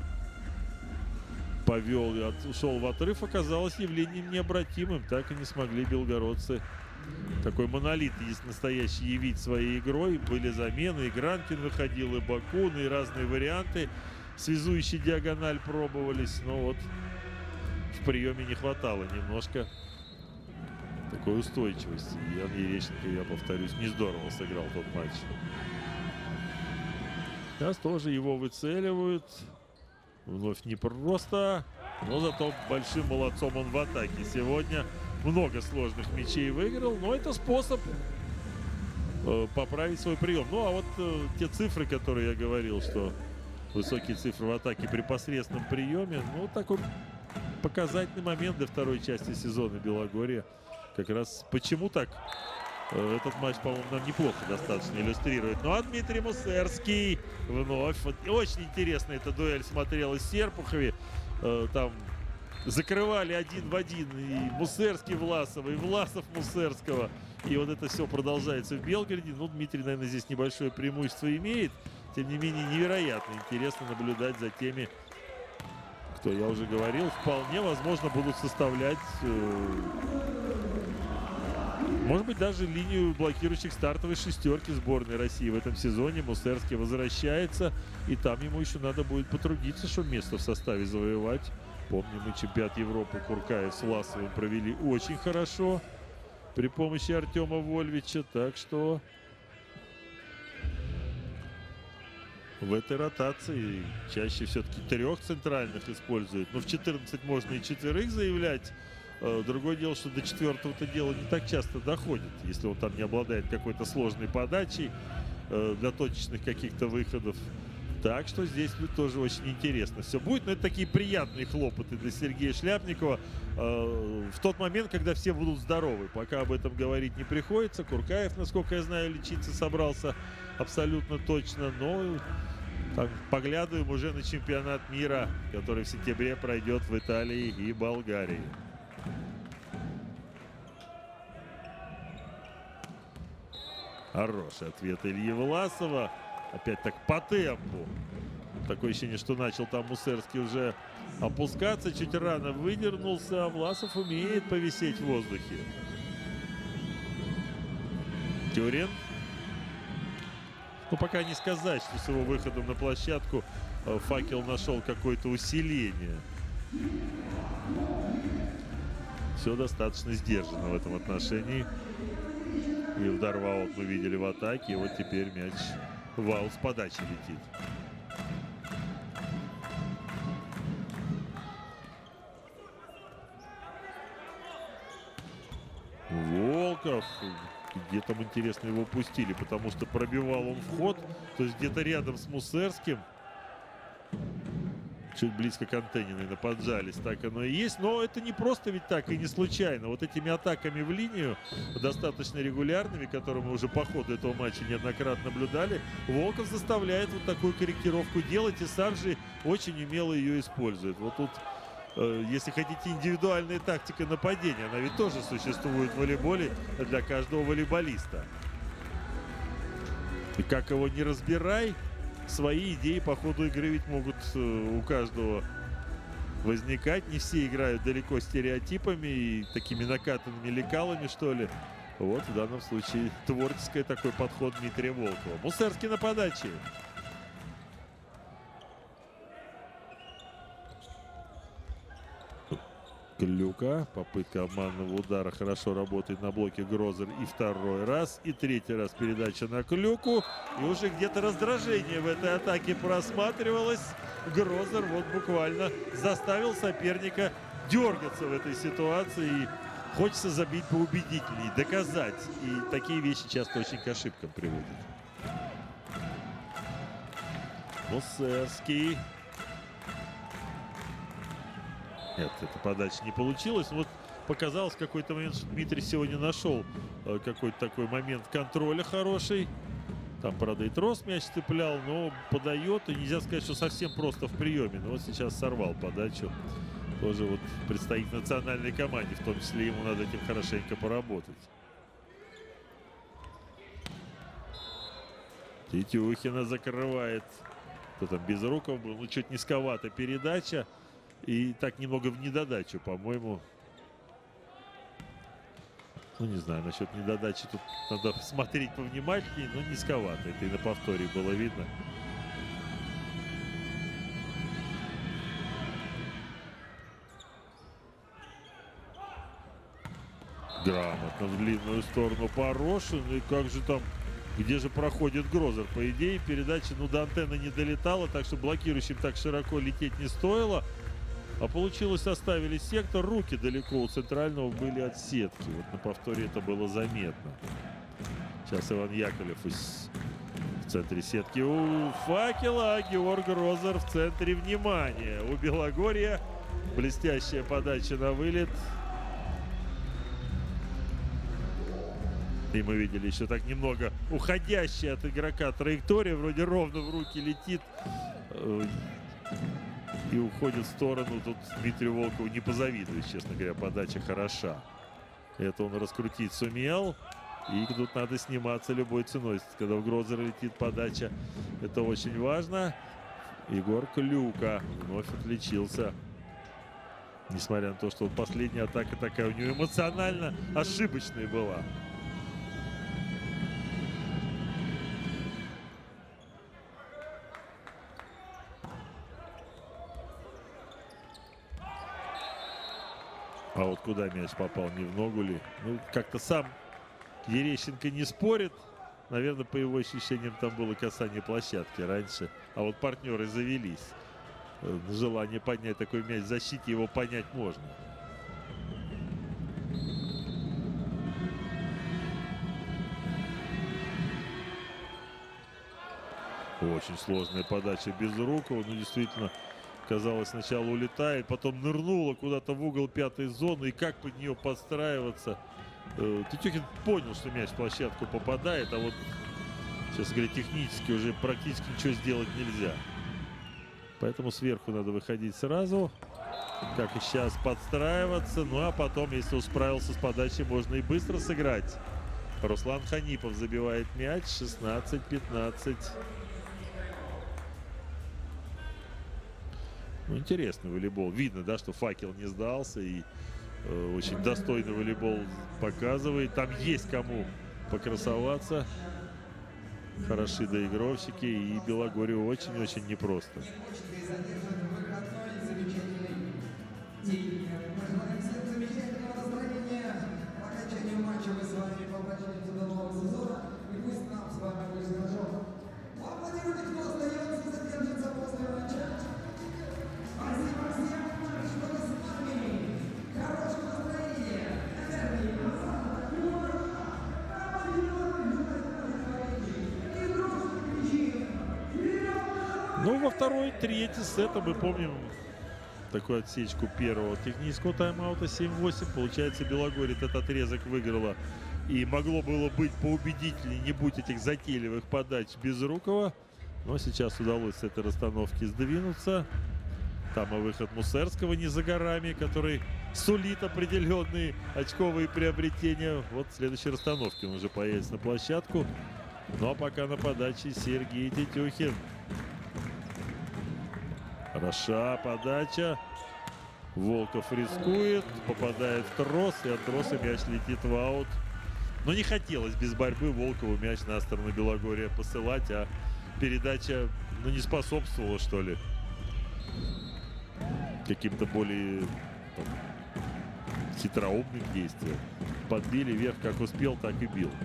повел и от, ушел в отрыв, оказалось явлением необратимым. Так и не смогли белгородцы такой монолит есть настоящий явить своей игрой. Были замены, и Гранкин выходил, и Бакун, и разные варианты. Связующий диагональ пробовались, но вот в приеме не хватало немножко такой устойчивости. Ян Ерещенко, я повторюсь, не здорово сыграл тот матч. Сейчас тоже его выцеливают. Вновь непросто, но зато большим молодцом он в атаке. Сегодня много сложных мячей выиграл, но это способ э, поправить свой прием. Ну а вот э, те цифры, которые я говорил, что высокие цифры в атаке при посредственном приеме, ну такой показательный момент для второй части сезона Белогорья. Как раз почему так э, этот матч, по-моему, нам неплохо достаточно иллюстрирует. Ну а Дмитрий Мусерский вновь. Вот, очень интересно эта дуэль смотрелась в Серпухове. Э, там закрывали один в один и Мусерский Власова, и Власов Мусерского. И вот это все продолжается в Белгороде. Ну, Дмитрий, наверное, здесь небольшое преимущество имеет. Тем не менее, невероятно интересно наблюдать за теми, кто, я уже говорил, вполне возможно будут составлять, э, может быть, даже линию блокирующих стартовой шестерки сборной России в этом сезоне. Мусерский возвращается, и там ему еще надо будет потрудиться, чтобы место в составе завоевать. Помним, мы чемпионат Европы Куркаев с Власовым провели очень хорошо при помощи Артема Вольвича, так что в этой ротации чаще все-таки трех центральных используют. Но в четырнадцать можно и четверых заявлять. Другое дело, что до четвертого-то дела не так часто доходит, если он там не обладает какой-то сложной подачей для точечных каких-то выходов. Так что здесь тоже очень интересно все будет. Но это такие приятные хлопоты для Сергея Шляпникова э, в тот момент, когда все будут здоровы. Пока об этом говорить не приходится. Куркаев, насколько я знаю, лечиться собрался абсолютно точно. Но так, поглядываем уже на чемпионат мира, который в сентябре пройдет в Италии и Болгарии. Хороший ответ Ильи Власова. Опять так по темпу. Такое ощущение, что начал там Мусерский уже опускаться. Чуть рано выдернулся. Власов умеет повисеть в воздухе. Тюрин. Ну, пока не сказать, что с его выходом на площадку Факел нашел какое-то усиление. Все достаточно сдержанно в этом отношении. И удар в аут мы видели в атаке. И вот теперь мяч в аут с подачи летит. Волков. Где там, интересно, его пустили, потому что пробивал он вход. То есть где-то рядом с Мусерским. Чуть близко к антенне, наверное, поджались. Так оно и есть. Но это не просто ведь так и не случайно. Вот этими атаками в линию, достаточно регулярными, которые мы уже по ходу этого матча неоднократно наблюдали, Волков заставляет вот такую корректировку делать и сам же очень умело ее использует. Вот тут, э, если хотите, индивидуальная тактика нападения, она ведь тоже существует в волейболе для каждого волейболиста. И как его не разбирай, свои идеи по ходу игры ведь могут э, у каждого возникать. Не все играют далеко стереотипами и такими накатанными лекалами, что ли. Вот в данном случае творческий такой подход Дмитрия Волкова. Мусерский на подаче. Клюка. Попытка обманного удара. Хорошо работает на блоке Грозер. И второй раз. И третий раз передача на Клюку. И уже где-то раздражение в этой атаке просматривалось. Грозер вот буквально заставил соперника дергаться в этой ситуации. И хочется забить поубедительнее, доказать. И такие вещи часто очень к ошибкам приводят. Мусерский. Нет, эта подача не получилась. Вот показалось в какой-то момент, что Дмитрий сегодня нашел какой-то такой момент контроля хороший. Там, правда, и трос мяч цеплял, но подает. И нельзя сказать, что совсем просто в приеме. Но вот сейчас сорвал подачу. Тоже вот предстоит национальной команде. В том числе ему надо этим хорошенько поработать. Тетюхина закрывает. Кто там, Безруков был? Ну, чуть низковато передача. И так немного в недодачу, по-моему. Ну, не знаю, насчет недодачи тут надо смотреть повнимательнее, но низковато. Это и на повторе было видно. Грамотно в длинную сторону Порошин. И как же там, где же проходит Грозер? По идее, передача, ну, до антенны не долетала, так что блокирующим так широко лететь не стоило. А получилось, оставили сектор. Руки далеко у центрального были от сетки. Вот на повторе это было заметно. Сейчас Иван Яковлев из... в центре сетки у Факела. А Георг Грозер в центре внимания. У Белогорья блестящая подача на вылет. И мы видели еще так немного уходящая от игрока траектория. Вроде ровно в руки летит. И уходит в сторону. Тут Дмитрию Волкову не позавидуешь, честно говоря. Подача хороша. Это он раскрутить сумел. И тут надо сниматься любой ценой. Когда в Грозера летит подача, это очень важно. Егор Клюка вновь отличился. Несмотря на то, что последняя атака такая у него эмоционально ошибочная была. А вот куда мяч попал, не в ногу ли? Ну, как-то сам Ерещенко не спорит. Наверное, по его ощущениям, там было касание площадки раньше. А вот партнеры завелись. Желание поднять такой мяч в защите, его понять можно. Очень сложная подача Безрукова. Ну, действительно, казалось, сначала улетает, потом нырнула куда-то в угол пятой зоны. И как под нее подстраиваться? Тетюхин понял, что мяч в площадку попадает, а вот, честно говоря, технически уже практически ничего сделать нельзя. Поэтому сверху надо выходить сразу, как и сейчас, подстраиваться. Ну а потом, если он справился с подачей, можно и быстро сыграть. Руслан Ханипов забивает мяч. шестнадцать пятнадцать. Ну, интересный волейбол. Видно, да, что Факел не сдался и э, очень достойный волейбол показывает. Там есть кому покрасоваться. Хороши доигровщики, и Белогорью очень-очень непросто. Ну, во второй, третий сета мы помним такую отсечку первого технического тайм-аута семь восемь. Получается, Белогорье этот отрезок выиграла. И могло было быть поубедительнее, не будь этих затейливых подач Безрукова. Но сейчас удалось с этой расстановки сдвинуться. Там и выход Мусерского не за горами, который сулит определенные очковые приобретения. Вот в следующей расстановке он уже появится на площадку. Ну а пока на подаче Сергей Тетюхин. Хороша подача. Волков рискует, попадает в трос, и от троса мяч летит в аут. Но не хотелось без борьбы Волкову мяч на сторону Белогорья посылать, а передача, ну, не способствовала, что ли, каким-то более там, хитроумным действиям. Подбили вверх, как успел, так и бил.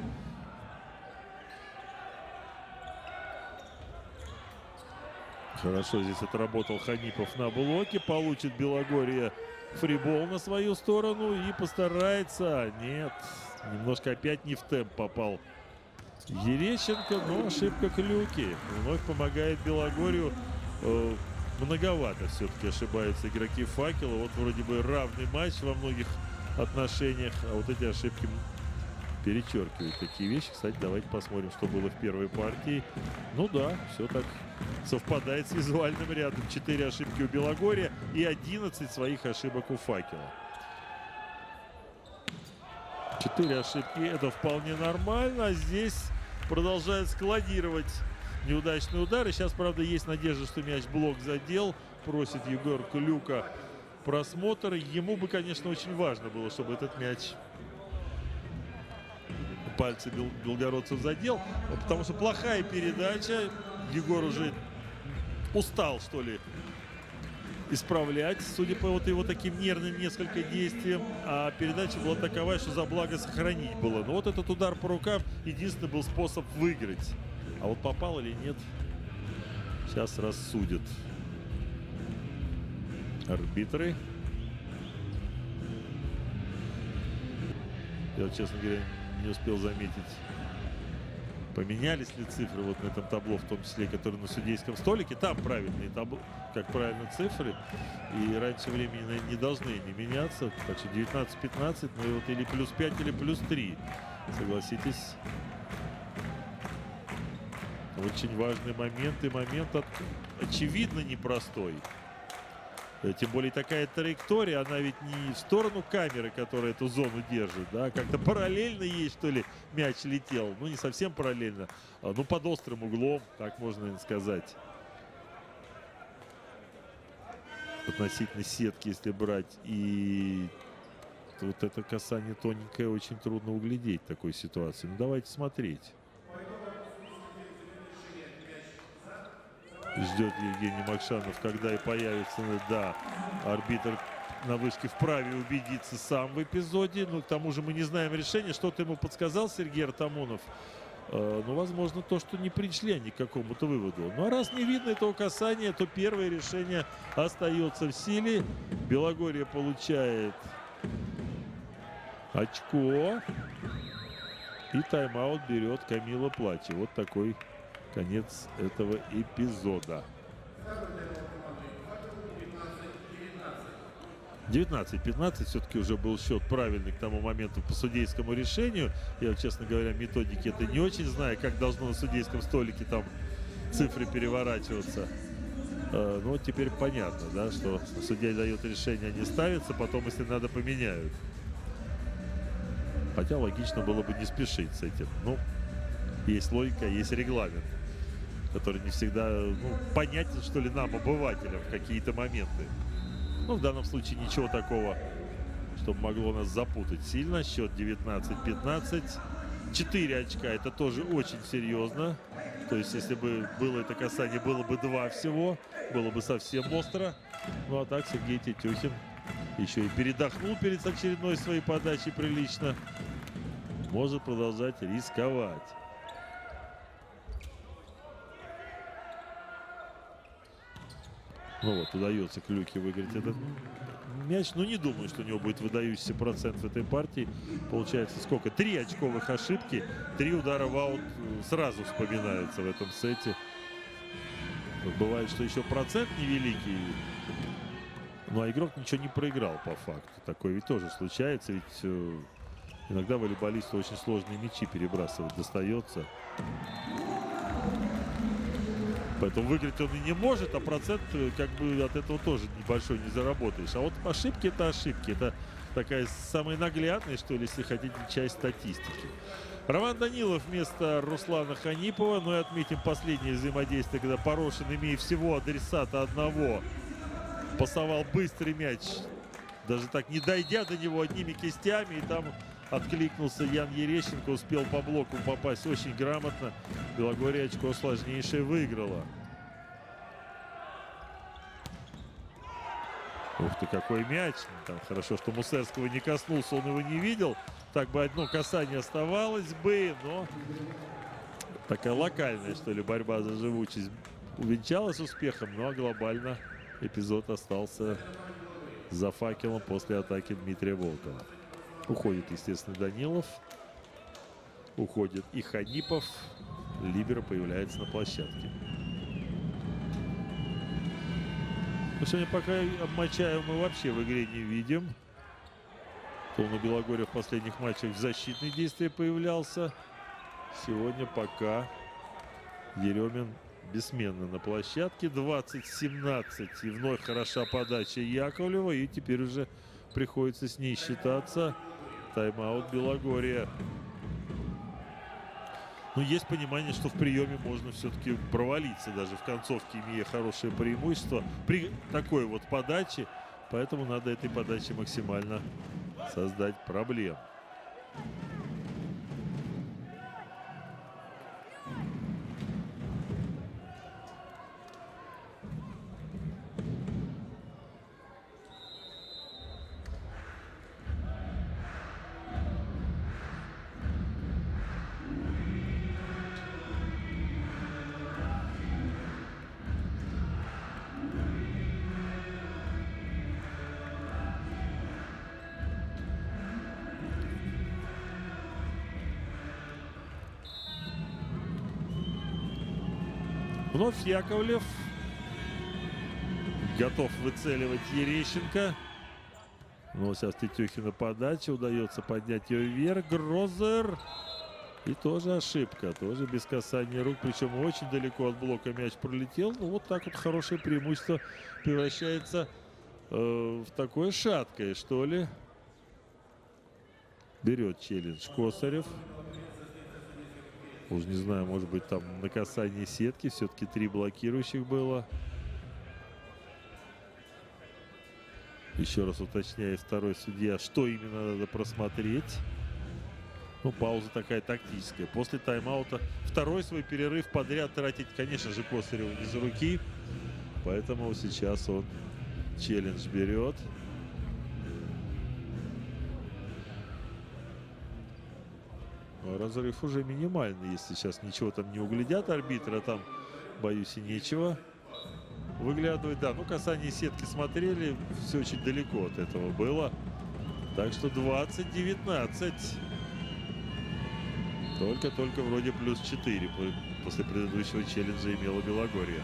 Хорошо здесь отработал Ханипов на блоке. Получит Белогорье фрибол на свою сторону и постарается. Нет, немножко опять не в темп попал Ерещенко, но ошибка Клюки. Вновь помогает Белогорью. Э, многовато все-таки ошибаются игроки Факела. Вот вроде бы равный матч во многих отношениях, а вот эти ошибки перечеркивают такие вещи. Кстати, давайте посмотрим, что было в первой партии. Ну да, все так совпадает с визуальным рядом. четыре ошибки у Белогорья и одиннадцать своих ошибок у Факела. четыре ошибки — это вполне нормально. А здесь продолжает складировать неудачный удар. И сейчас, правда, есть надежда, что мяч блок задел. Просит Егор Клюка просмотр. Ему бы, конечно, очень важно было, чтобы этот мяч пальцы бел белгородцев задел, потому что плохая передача. Егор уже устал, что ли, исправлять, судя по вот его таким нервным несколько действиям. А передача была таковая, что за благо сохранить было. Но вот этот удар по рукам единственный был способ выиграть. А вот попал или нет, сейчас рассудят арбитры. Я, вот, честно говоря, не успел заметить, поменялись ли цифры вот на этом табло, в том числе, который на судейском столике. Там правильные табло, как правильно цифры. И раньше времени не должны не меняться. Так что девятнадцать пятнадцать, ну и вот или плюс пять, или плюс три. Согласитесь. Очень важный момент, и момент от, очевидно непростой. Тем более такая траектория, она ведь не в сторону камеры, которая эту зону держит, да, как-то параллельно ей, что ли, мяч летел. Ну, не совсем параллельно, а, ну, под острым углом, так можно, наверное, сказать. Относительно сетки, если брать. И вот это касание тоненькое, очень трудно углядеть в такой ситуации. Ну, давайте смотреть. Ждет Евгений Макшанов, когда и появится, да, арбитр на вышке вправе убедиться сам в эпизоде. Но к тому же мы не знаем решения. Что-то ему подсказал Сергей Артамонов. Э, ну, возможно, то, что не пришли они к какому-то выводу. Ну, а раз не видно этого касания, то первое решение остается в силе. Белогорье получает очко. И тайм-аут берет Камила Плачи. Вот такой конец этого эпизода. девятнадцать пятнадцать все-таки уже был счет правильный к тому моменту по судейскому решению. Я, честно говоря, методики это не очень знаю, как должно на судейском столике там цифры переворачиваться. Но вот теперь понятно, да, что судья дает решение, они ставятся, потом, если надо, поменяют. Хотя логично было бы не спешить с этим. Ну, есть логика, есть регламент, который не всегда, ну, понятен, что ли, нам, обывателям, в какие-то моменты. Ну, в данном случае ничего такого, чтобы могло нас запутать сильно. Счет девятнадцать пятнадцать. четыре очка, это тоже очень серьезно. То есть, если бы было это касание, было бы два всего, было бы совсем остро. Ну, а так Сергей Тетюхин еще и передохнул перед очередной своей подачей прилично. Может продолжать рисковать. Ну вот, удается Клюке выиграть этот мяч. Но не думаю, что у него будет выдающийся процент в этой партии. Получается сколько? Три очковых ошибки. Три удара в аут сразу вспоминаются в этом сете. Бывает, что еще процент невеликий. Ну а игрок ничего не проиграл по факту. Такое ведь тоже случается. Ведь э, иногда волейболисту очень сложные мячи перебрасывать достается. Поэтому выиграть он и не может, а процент как бы от этого тоже небольшой не заработаешь. А вот ошибки — это ошибки. Это такая самая наглядная, что ли, если хотите, часть статистики. Роман Данилов вместо Руслана Ханипова. Ну и отметим последнее взаимодействие, когда Порошин, имея всего адресата одного, пасовал быстрый мяч даже так не дойдя до него одними кистями, и там откликнулся Ян Ерещенко, успел по блоку попасть очень грамотно. Белогорье очко сложнейшее выиграла. Ух ты, какой мяч. Там хорошо, что Мусерского не коснулся, он его не видел. Так бы одно касание оставалось бы, но такая локальная, что ли, борьба за живучесть увенчалась успехом, но глобально эпизод остался за факелом после атаки Дмитрия Волкова. Уходит, естественно, Данилов. Уходит и Ханипов. Либеро появляется на площадке. Но сегодня пока Обмочаева мы вообще в игре не видим. Он у Белогорья в последних матчах в защитные действия появлялся. Сегодня пока Еремин бессменно на площадке. двадцать семнадцать. И вновь хороша подача Яковлева. И теперь уже приходится с ней считаться. Тайм-аут Белогорья. Но есть понимание, что в приеме можно все-таки провалиться, даже в концовке, имея хорошее преимущество при такой вот подаче. Поэтому надо этой подаче максимально создать проблем. Вновь Яковлев готов выцеливать Ерещенко. Но сейчас Тетюхина подача. Удается поднять ее вверх. Грозер. И тоже ошибка. Тоже без касания рук. Причем очень далеко от блока мяч пролетел. Ну, вот так вот хорошее преимущество превращается э, в такое шаткое, что ли. Берет челлендж Косарев. Уж не знаю, может быть, там на касании сетки. Все-таки три блокирующих было. Еще раз уточняет второй судья, что именно надо просмотреть. Ну, пауза такая тактическая. После тайм-аута второй свой перерыв подряд тратить, конечно же, Косареву не за руки. Поэтому сейчас он челлендж берет. Разрыв уже минимальный, если сейчас ничего там не углядят арбитры, там, боюсь, и нечего выглядывать. Да, ну касание сетки смотрели, все очень далеко от этого было. Так что двадцать девятнадцать. Только-только вроде плюс четыре после предыдущего челленджа имела Белогорье.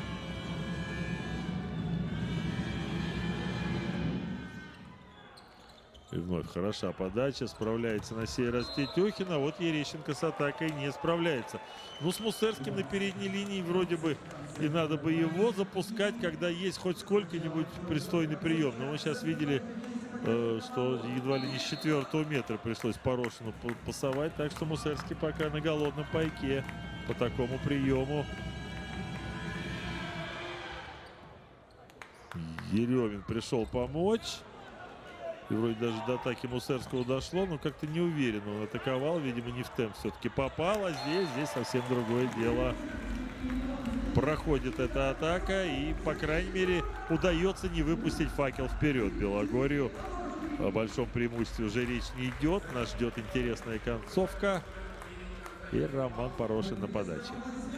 И вновь хороша подача. Справляется на сей раз Тетюхин. А вот Ерещенко с атакой не справляется. Ну, с Мусерским на передней линии вроде бы и надо бы его запускать, когда есть хоть сколько-нибудь пристойный прием. Но мы сейчас видели, э, что едва ли не с четвертого метра пришлось Порошину пасовать. Так что Мусерский пока на голодном пайке по такому приему. Еремин пришел помочь. И вроде даже до атаки Мусерского дошло, но как-то не уверен. Он атаковал, видимо, не в темп все-таки попал. А здесь, здесь совсем другое дело. Проходит эта атака. И, по крайней мере, удается не выпустить факел вперед. Белогорью о большом преимуществе уже речь не идет. Нас ждет интересная концовка. И Роман Порошин на подаче.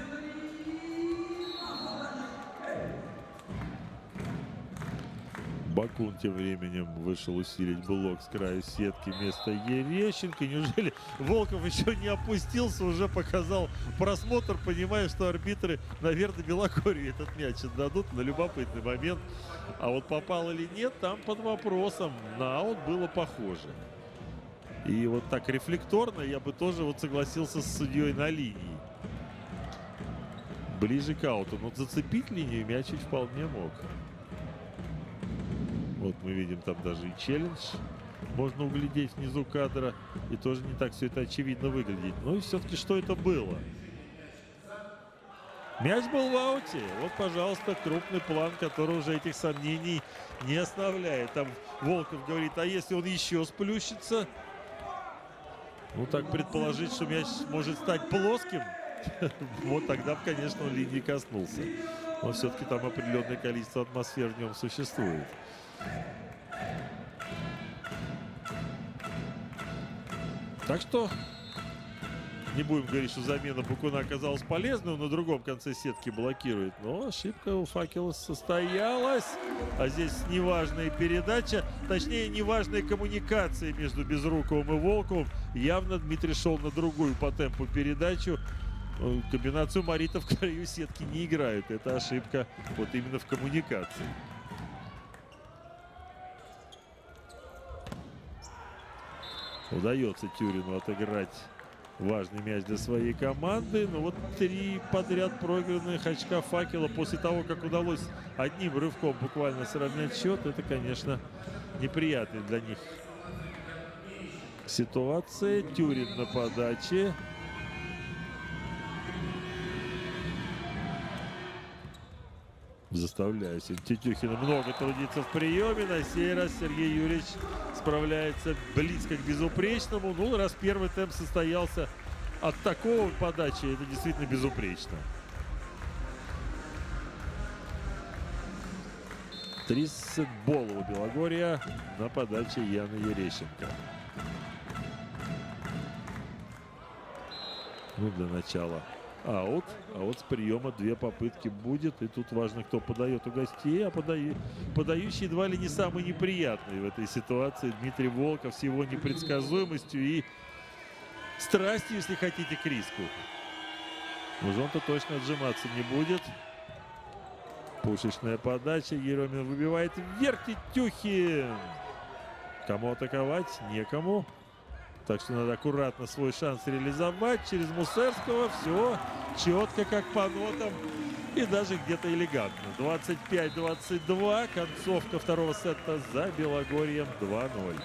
Бакун тем временем вышел усилить блок с краю сетки вместо Ерещенко. Неужели Волков еще не опустился, уже показал просмотр, понимая, что арбитры, наверное, Белогорью этот мяч отдадут на любопытный момент. А вот попал или нет, там под вопросом. На аут было похоже. И вот так рефлекторно я бы тоже вот согласился с судьей на линии. Ближе к ауту. Но зацепить линию мяч чуть вполне мог. Вот мы видим там даже и челлендж. Можно углядеть внизу кадра. И тоже не так все это очевидно выглядит. Ну и все-таки что это было? Мяч был в ауте. Вот, пожалуйста, крупный план, который уже этих сомнений не оставляет. Там Волков говорит, а если он еще сплющится? Ну, так предположить, что мяч может стать плоским, вот тогда бы, конечно, он линии коснулся. Но все-таки там определенное количество атмосфер в нем существует. Так что не будем говорить, что замена Бакуна оказалась полезной, он на другом конце сетки блокирует. Но ошибка у Факела состоялась. А здесь неважная передача, точнее неважная коммуникация между Безруковым и Волковым. Явно Дмитрий шел на другую по темпу передачу. Комбинацию Маритов к краю сетки не играют. Это ошибка вот именно в коммуникации. Удается Тюрину отыграть важный мяч для своей команды. Но вот три подряд проигранных очка Факела после того, как удалось одним рывком буквально сравнять счет, это, конечно, неприятная для них ситуация. Тюрин на подаче. Заставляю Тетюхина много трудиться в приеме. На сей раз Сергей Юрьевич справляется близко к безупречному. Ну, раз первый темп состоялся от такого подачи, это действительно безупречно. тридцать баллов у Белогорья на подаче Яны Ерещенко. Ну, для начала аут. А вот с приема две попытки будет. И тут важно, кто подает у гостей. А подаю, подающий едва ли не самый неприятный в этой ситуации Дмитрий Волков с его непредсказуемостью и страстью, если хотите, к риску. Уж он-то точно отжиматься не будет. Пушечная подача. Еремин выбивает вверх. Тетюхин. Кому атаковать? Некому. Так что надо аккуратно свой шанс реализовать через Мусерского. Все четко, как по нотам. И даже где-то элегантно. двадцать пять двадцать два. Концовка второго сета за Белогорьем два ноль.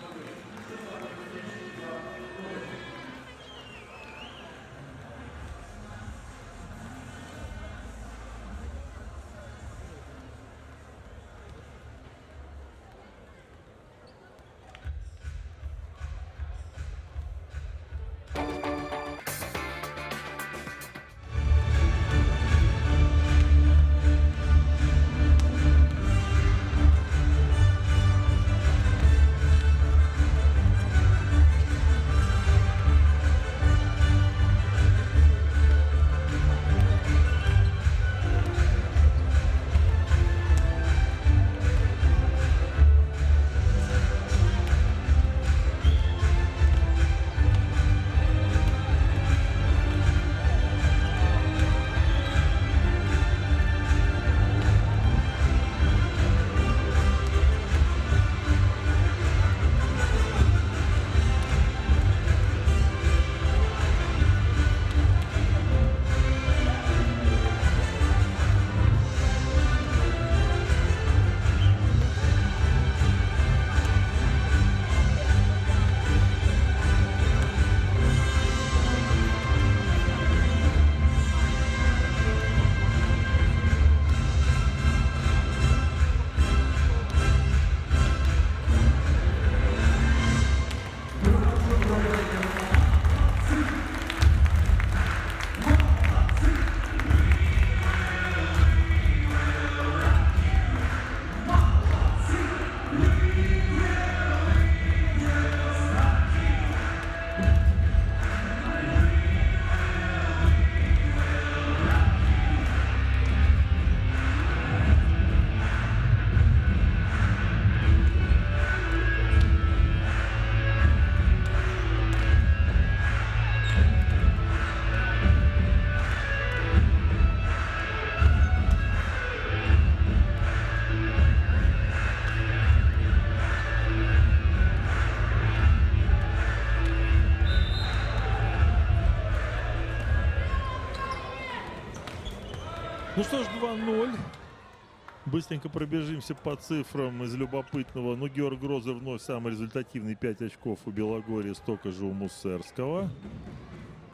Ну что ж, два ноль. Быстренько пробежимся по цифрам из любопытного. Ну, Георг Грозер вновь самый результативный, пять очков у Белогорья, столько же у Мусерского.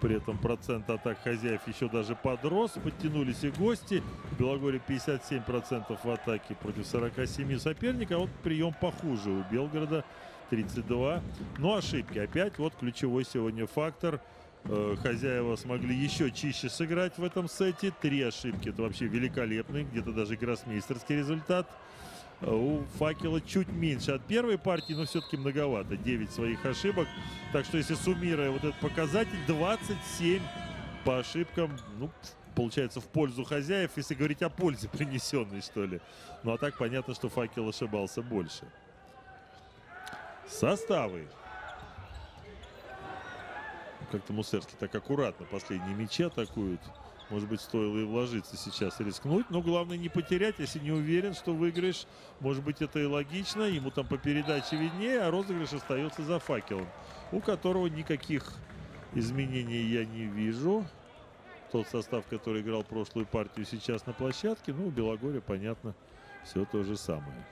При этом процент атак хозяев еще даже подрос. Подтянулись и гости. В Белогорье пятьдесят семь процентов в атаке против сорока семи соперника. А вот прием похуже у Белгорода. тридцать два. Но ошибки. Опять вот ключевой сегодня фактор. Хозяева смогли еще чище сыграть в этом сете. Три ошибки. Это вообще великолепный. Где-то даже гроссмейстерский результат. У Факела чуть меньше от первой партии, но все-таки многовато. девять своих ошибок. Так что если суммируя вот этот показатель, двадцать семь по ошибкам, ну, получается, в пользу хозяев, если говорить о пользе принесенной, что ли. Ну, а так понятно, что Факел ошибался больше. Составы. Как-то Мусерский так аккуратно последние мячи атакуют. Может быть, стоило и вложиться сейчас, и рискнуть. Но главное не потерять, если не уверен, что выиграешь. Может быть, это и логично. Ему там по передаче виднее, а розыгрыш остается за Факелом, у которого никаких изменений я не вижу. Тот состав, который играл прошлую партию, сейчас на площадке. Ну, у Белогорья, понятно, все то же самое.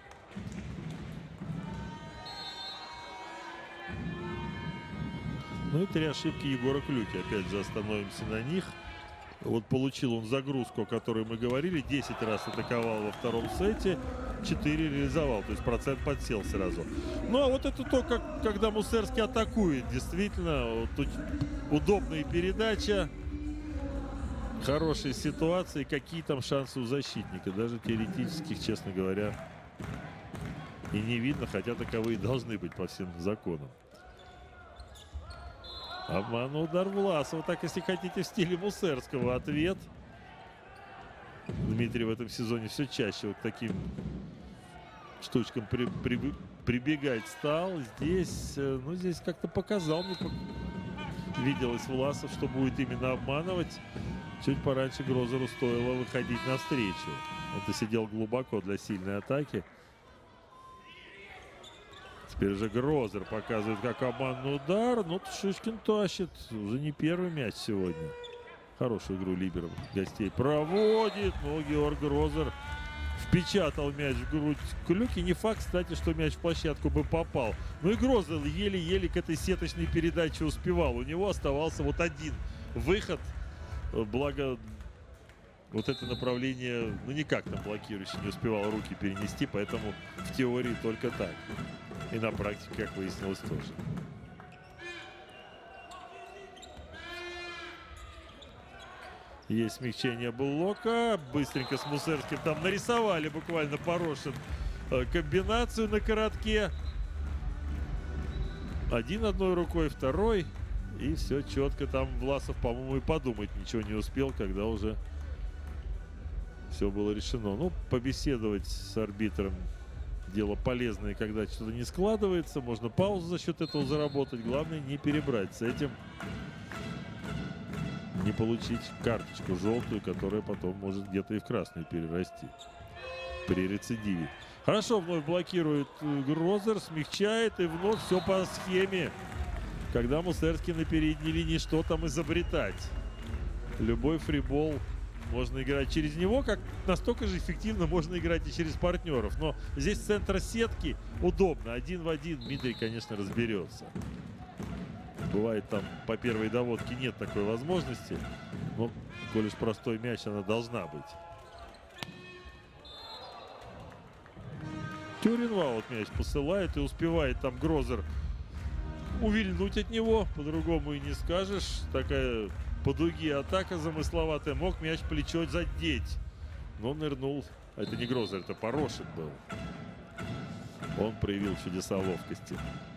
Ну и три ошибки Егора Клюки. Опять же, остановимся на них. Вот получил он загрузку, о которой мы говорили. десять раз атаковал во втором сете, четыре реализовал. То есть процент подсел сразу. Ну а вот это то, как, когда Мусерский атакует. Действительно, вот тут удобная передача. Хорошие ситуации. Какие там шансы у защитника? Даже теоретических, честно говоря, и не видно. Хотя таковые должны быть по всем законам. Обманный удар Власова. Так, если хотите, в стиле Мусерского. Ответ. Дмитрий в этом сезоне все чаще вот к таким штучкам при, при, прибегать стал. Здесь, ну, здесь как-то показал. Мне виделось Власов, что будет именно обманывать. Чуть пораньше Грозеру стоило выходить навстречу. Он и сидел глубоко для сильной атаки. Теперь же Грозер показывает, как обманный удар. Но Шишкин тащит. Уже не первый мяч сегодня. Хорошую игру либеров гостей проводит. Но Георг Грозер впечатал мяч в грудь Клюки. Не факт, кстати, что мяч в площадку бы попал. Ну и Грозер еле-еле к этой сеточной передаче успевал. У него оставался вот один выход. Благо, вот это направление, ну, никак там блокирующий не успевал руки перенести. Поэтому в теории только так. И на практике, как выяснилось, тоже. Есть смягчение блока. Быстренько с Мусерским там нарисовали буквально Порошин комбинацию на коротке. Один одной рукой, второй. И все четко. Там Власов, по-моему, и подумать ничего не успел, когда уже все было решено. Ну, побеседовать с арбитром дело полезное, когда что-то не складывается. Можно паузу за счет этого заработать. Главное не перебрать с этим. Не получить карточку желтую, которая потом может где-то и в красную перерасти при рецидиве. Хорошо, вновь блокирует Грозер, смягчает, и вновь все по схеме. Когда Мусерский на передней линии, что там изобретать? Любой фрибол можно играть через него, как настолько же эффективно можно играть и через партнеров. Но здесь центр сетки удобно. Один в один Дмитрий, конечно, разберется. Бывает, там по первой доводке нет такой возможности. Но, коль уж простой мяч, она должна быть. Тюринваут мяч посылает, и успевает там Грозер увильнуть от него. По-другому и не скажешь. Такая по дуге атака замысловатая. Мог мяч плечо задеть. Но нырнул. Это не Грозер, это Порошин был. Он проявил чудеса ловкости.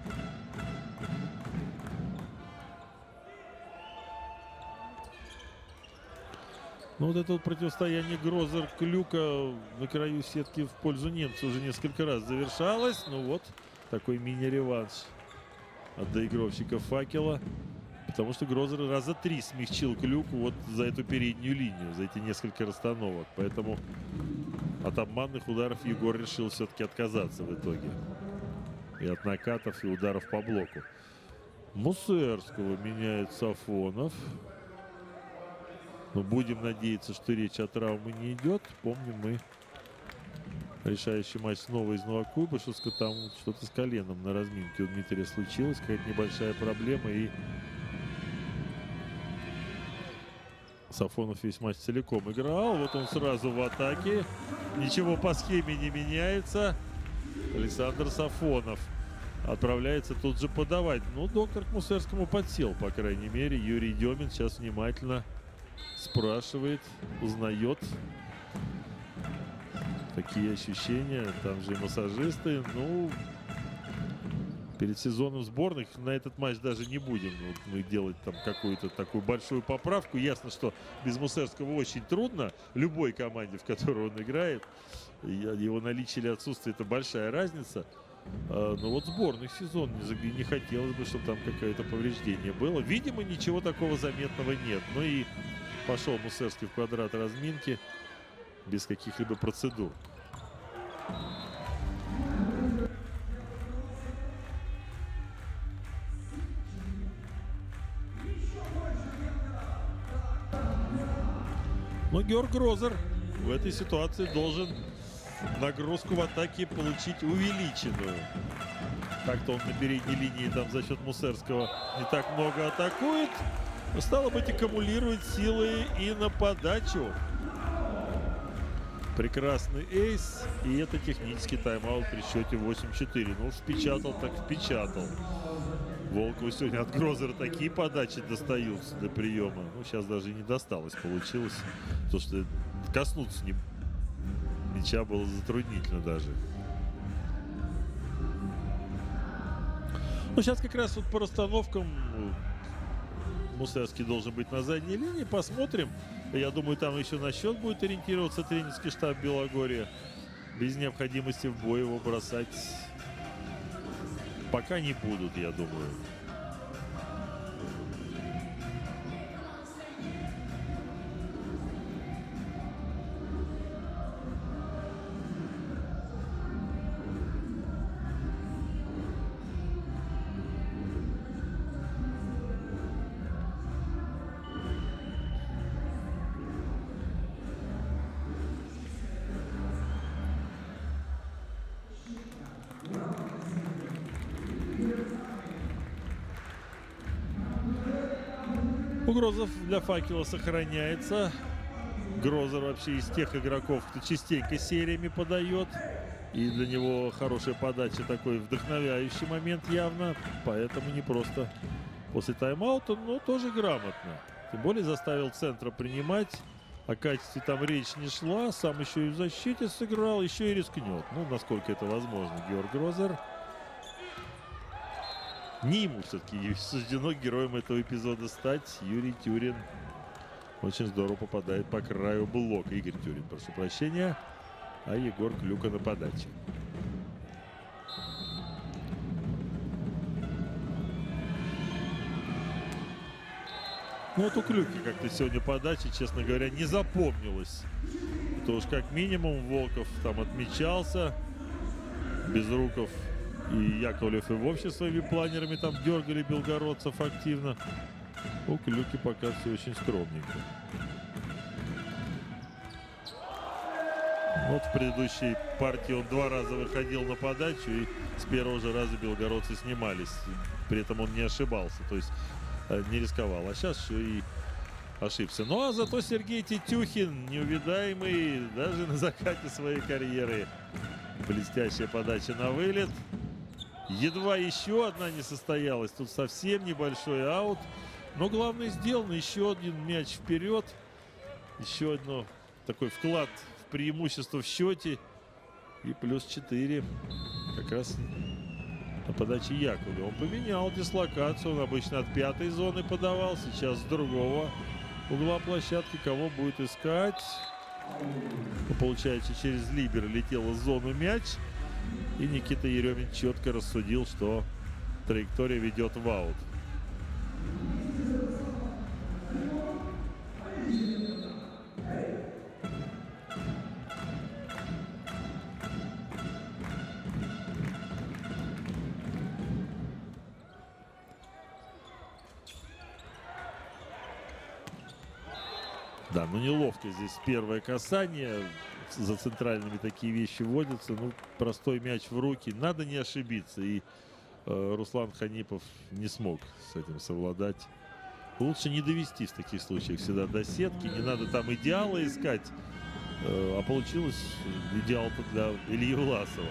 Ну, вот это вот противостояние Грозер-Клюка на краю сетки в пользу немцев уже несколько раз завершалось. Ну вот, такой мини-реванш от доигровщика Факела. Потому что Грозер раза три смягчил Клюку вот за эту переднюю линию, за эти несколько расстановок. Поэтому от обманных ударов Егор решил все-таки отказаться в итоге. И от накатов, и ударов по блоку. Мусерского меняет Сафонов. Но будем надеяться, что речь о травме не идет. Помним мы решающий матч снова из Новокуйбышевска. Там что-то с коленом на разминке у Дмитрия случилось. Какая-то небольшая проблема. И Сафонов весь матч целиком играл. Вот он сразу в атаке. Ничего по схеме не меняется. Александр Сафонов отправляется тут же подавать. Ну, доктор к Мусерскому подсел, по крайней мере. Юрий Демин сейчас внимательно спрашивает, узнает. Такие ощущения. Там же и массажисты. Ну, перед сезоном сборных на этот матч даже не будем вот мы делать там какую-то такую большую поправку. Ясно, что без Мусерского очень трудно любой команде, в которой он играет. Его наличие или отсутствие — это большая разница. Но вот сборных сезон не, не хотелось бы, чтобы там какое-то повреждение было. Видимо, ничего такого заметного нет. Ну и пошел Мусерский в квадрат разминки без каких-либо процедур. Но Георг Грозер в этой ситуации должен нагрузку в атаке получить увеличенную. Как-то он на передней линии там за счет Мусерского не так много атакует. Стало быть, аккумулирует силы и на подачу. Прекрасный эйс. И это технический тайм-аут при счете восемь-четыре. Ну, впечатал так впечатал. Волкову сегодня от Грозера такие подачи достаются для приема. Ну, сейчас даже и не досталось, получилось. То, что коснуться не... мяча было затруднительно даже. Ну, сейчас как раз вот по расстановкам Мусерский должен быть на задней линии. Посмотрим. Я думаю, там еще на счет будет ориентироваться тренерский штаб Белогорья. Без необходимости в бой его бросать пока не будут, я думаю. Грозов для Факела сохраняется. Грозер вообще из тех игроков, кто частенько сериями подает. И для него хорошая подача такой вдохновляющий момент явно. Поэтому не просто после тайм-аута, но тоже грамотно. Тем более заставил центра принимать. О качестве там речь не шла. Сам еще и в защите сыграл, еще и рискнет. Ну, насколько это возможно, Георг Грозер. Не ему все-таки суждено героем этого эпизода стать. Юрий Тюрин очень здорово попадает по краю блока. Игорь Тюрин, прошу прощения. А Егор Клюка на подаче. Ну вот у Клюки как-то сегодня подача, честно говоря, не запомнилась. То уж как минимум Волков там отмечался. Безруков и Яковлев и вовсе своими планерами там дергали белгородцев активно. У Клюки пока все очень скромненько. Вот в предыдущей партии он два раза выходил на подачу, и с первого же раза белгородцы снимались. При этом он не ошибался, то есть не рисковал. А сейчас еще и ошибся. Ну а зато Сергей Тетюхин, неувидаемый даже на закате своей карьеры. Блестящая подача на вылет. Едва еще одна не состоялась. Тут совсем небольшой аут. Но главное сделано. Еще один мяч вперед. Еще одно такой вклад в преимущество в счете. И плюс четыре. Как раз на подаче Яковлева. Он поменял дислокацию. Он обычно от пятой зоны подавал. Сейчас с другого угла площадки. Кого будет искать? Ну, получается, через либер летел в зону мяч. И Никита Еремин четко рассудил, что траектория ведет в аут. Да, ну неловко здесь первое касание. За центральными такие вещи вводятся. Ну, простой мяч в руки. Надо не ошибиться. И э, Руслан Ханипов не смог с этим совладать. Лучше не довести в таких случаях всегда до сетки. Не надо там идеала искать. А получилось идеал-то для Ильи Власова.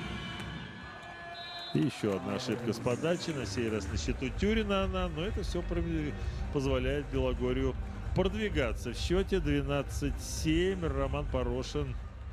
И еще одна ошибка с подачи. На сей раз на счету Тюрина она. Но это все позволяет Белогорью продвигаться. В счете двенадцать семь. Роман Порошин.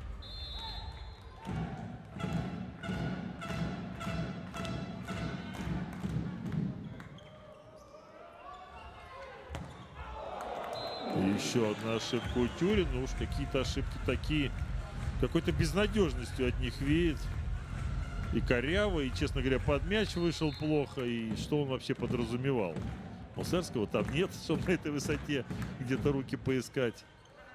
Еще одна ошибка у Тюрина. Ну уж какие-то ошибки такие. Какой-то безнадежностью от них веет. И коряво, и, честно говоря, под мяч вышел плохо. И что он вообще подразумевал? У Серского там нет, чтобы на этой высоте где-то руки поискать.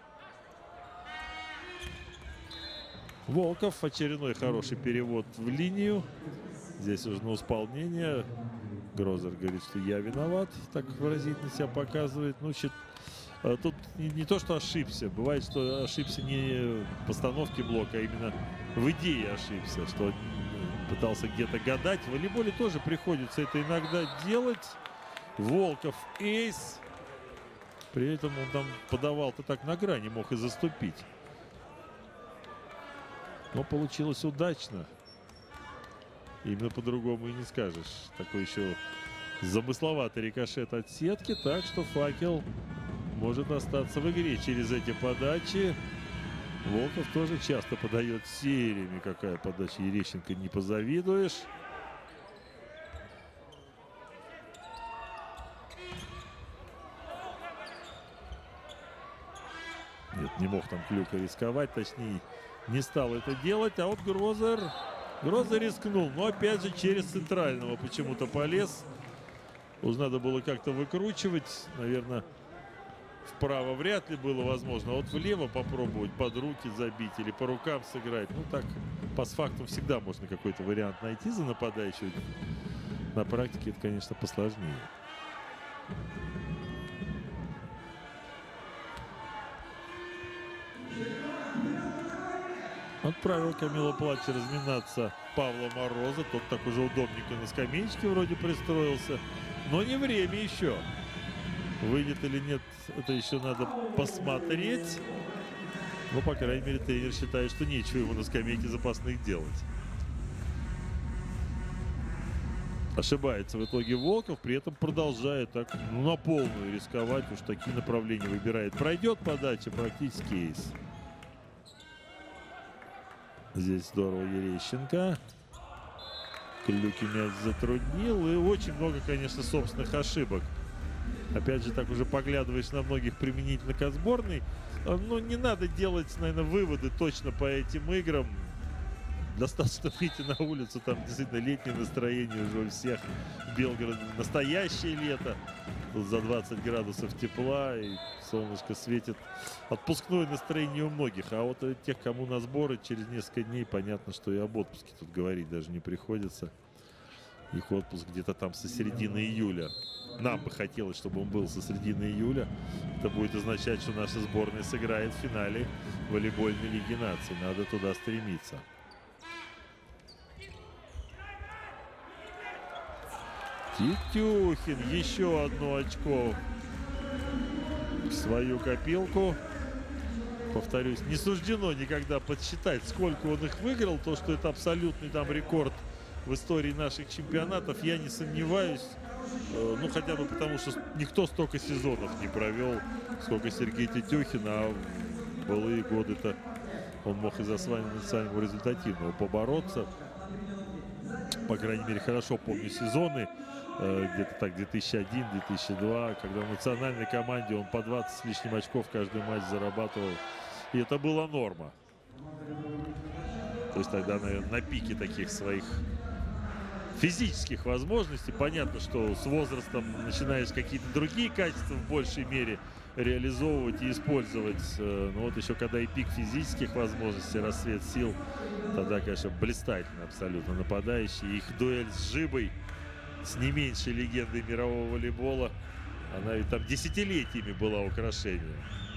Волков. Очередной хороший перевод в линию. Здесь уже на исполнение. Грозер говорит, что я виноват. Так выразительно себя показывает. Ну, тут не, не то, что ошибся. Бывает, что ошибся не в постановке блока, а именно в идее ошибся. Что пытался где-то гадать. В волейболе тоже приходится это иногда делать. Волков эйс. При этом он там подавал-то так на грани, мог и заступить. Но получилось удачно. Именно по-другому и не скажешь. Такой еще замысловатый рикошет от сетки. Так что Факел может остаться в игре через эти подачи. Волков тоже часто подает сериями. Какая подача Ерещенко, не позавидуешь. Нет, не мог там Клюка рисковать. Точнее, не стал это делать. А вот Грозер... Грозер рискнул. Но опять же через центрального почему-то полез. Уж надо было как-то выкручивать. Наверное, вправо вряд ли было возможно. А вот влево попробовать под руки забить или по рукам сыграть. Ну так, постфактум всегда можно какой-то вариант найти за нападающего. На практике это, конечно, посложнее. Отправил Камила Плача разминаться Павла Мороза. Тот так уже удобненько на скамеечке вроде пристроился. Но не время еще. Выйдет или нет, это еще надо посмотреть. Но, по крайней мере, тренер считает, что нечего ему на скамейке запасных делать. Ошибается в итоге Волков, при этом продолжает так, ну, на полную рисковать. Уж такие направления выбирает. Пройдет подача, практически эйс. Здесь здорово Ерещенко. Клюки мяч затруднил. И очень много, конечно, собственных ошибок. Опять же, так уже поглядываешь на многих применительно к сборной. Ну, не надо делать, наверное, выводы точно по этим играм. Достаточно выйти на улицу. Там действительно летнее настроение уже у всех. В Белгороде настоящее лето. Тут за двадцать градусов тепла. И солнышко светит. Отпускное настроение у многих. А вот тех, кому на сборы через несколько дней, понятно, что и об отпуске тут говорить даже не приходится. Их отпуск где-то там со середины июля. Нам бы хотелось, чтобы он был со середины июля. Это будет означать, что наша сборная сыграет в финале волейбольной Лиги наций. Надо туда стремиться. Титюхин еще одно очко в свою копилку. Повторюсь, не суждено никогда подсчитать, сколько он их выиграл. То, что это абсолютный там рекорд в истории наших чемпионатов, я не сомневаюсь. Ну, хотя бы потому, что никто столько сезонов не провел, сколько Сергей Титюхин. А в былые годы-то он мог и за звание самого результативного побороться. По крайней мере, хорошо помню сезоны. Где-то так две тысячи один — две тысячи два, когда в национальной команде он по двадцать с лишним очков каждый матч зарабатывал. И это была норма. То есть тогда, наверное, на пике таких своих физических возможностей. Понятно, что с возрастом начинаешь какие-то другие качества в большей мере реализовывать и использовать. Но вот еще когда и пик физических возможностей, рассвет сил, тогда, конечно, блистательно абсолютно нападающий. Их дуэль с Жибой, с не меньшей легендой мирового волейбола, она ведь там десятилетиями была украшением.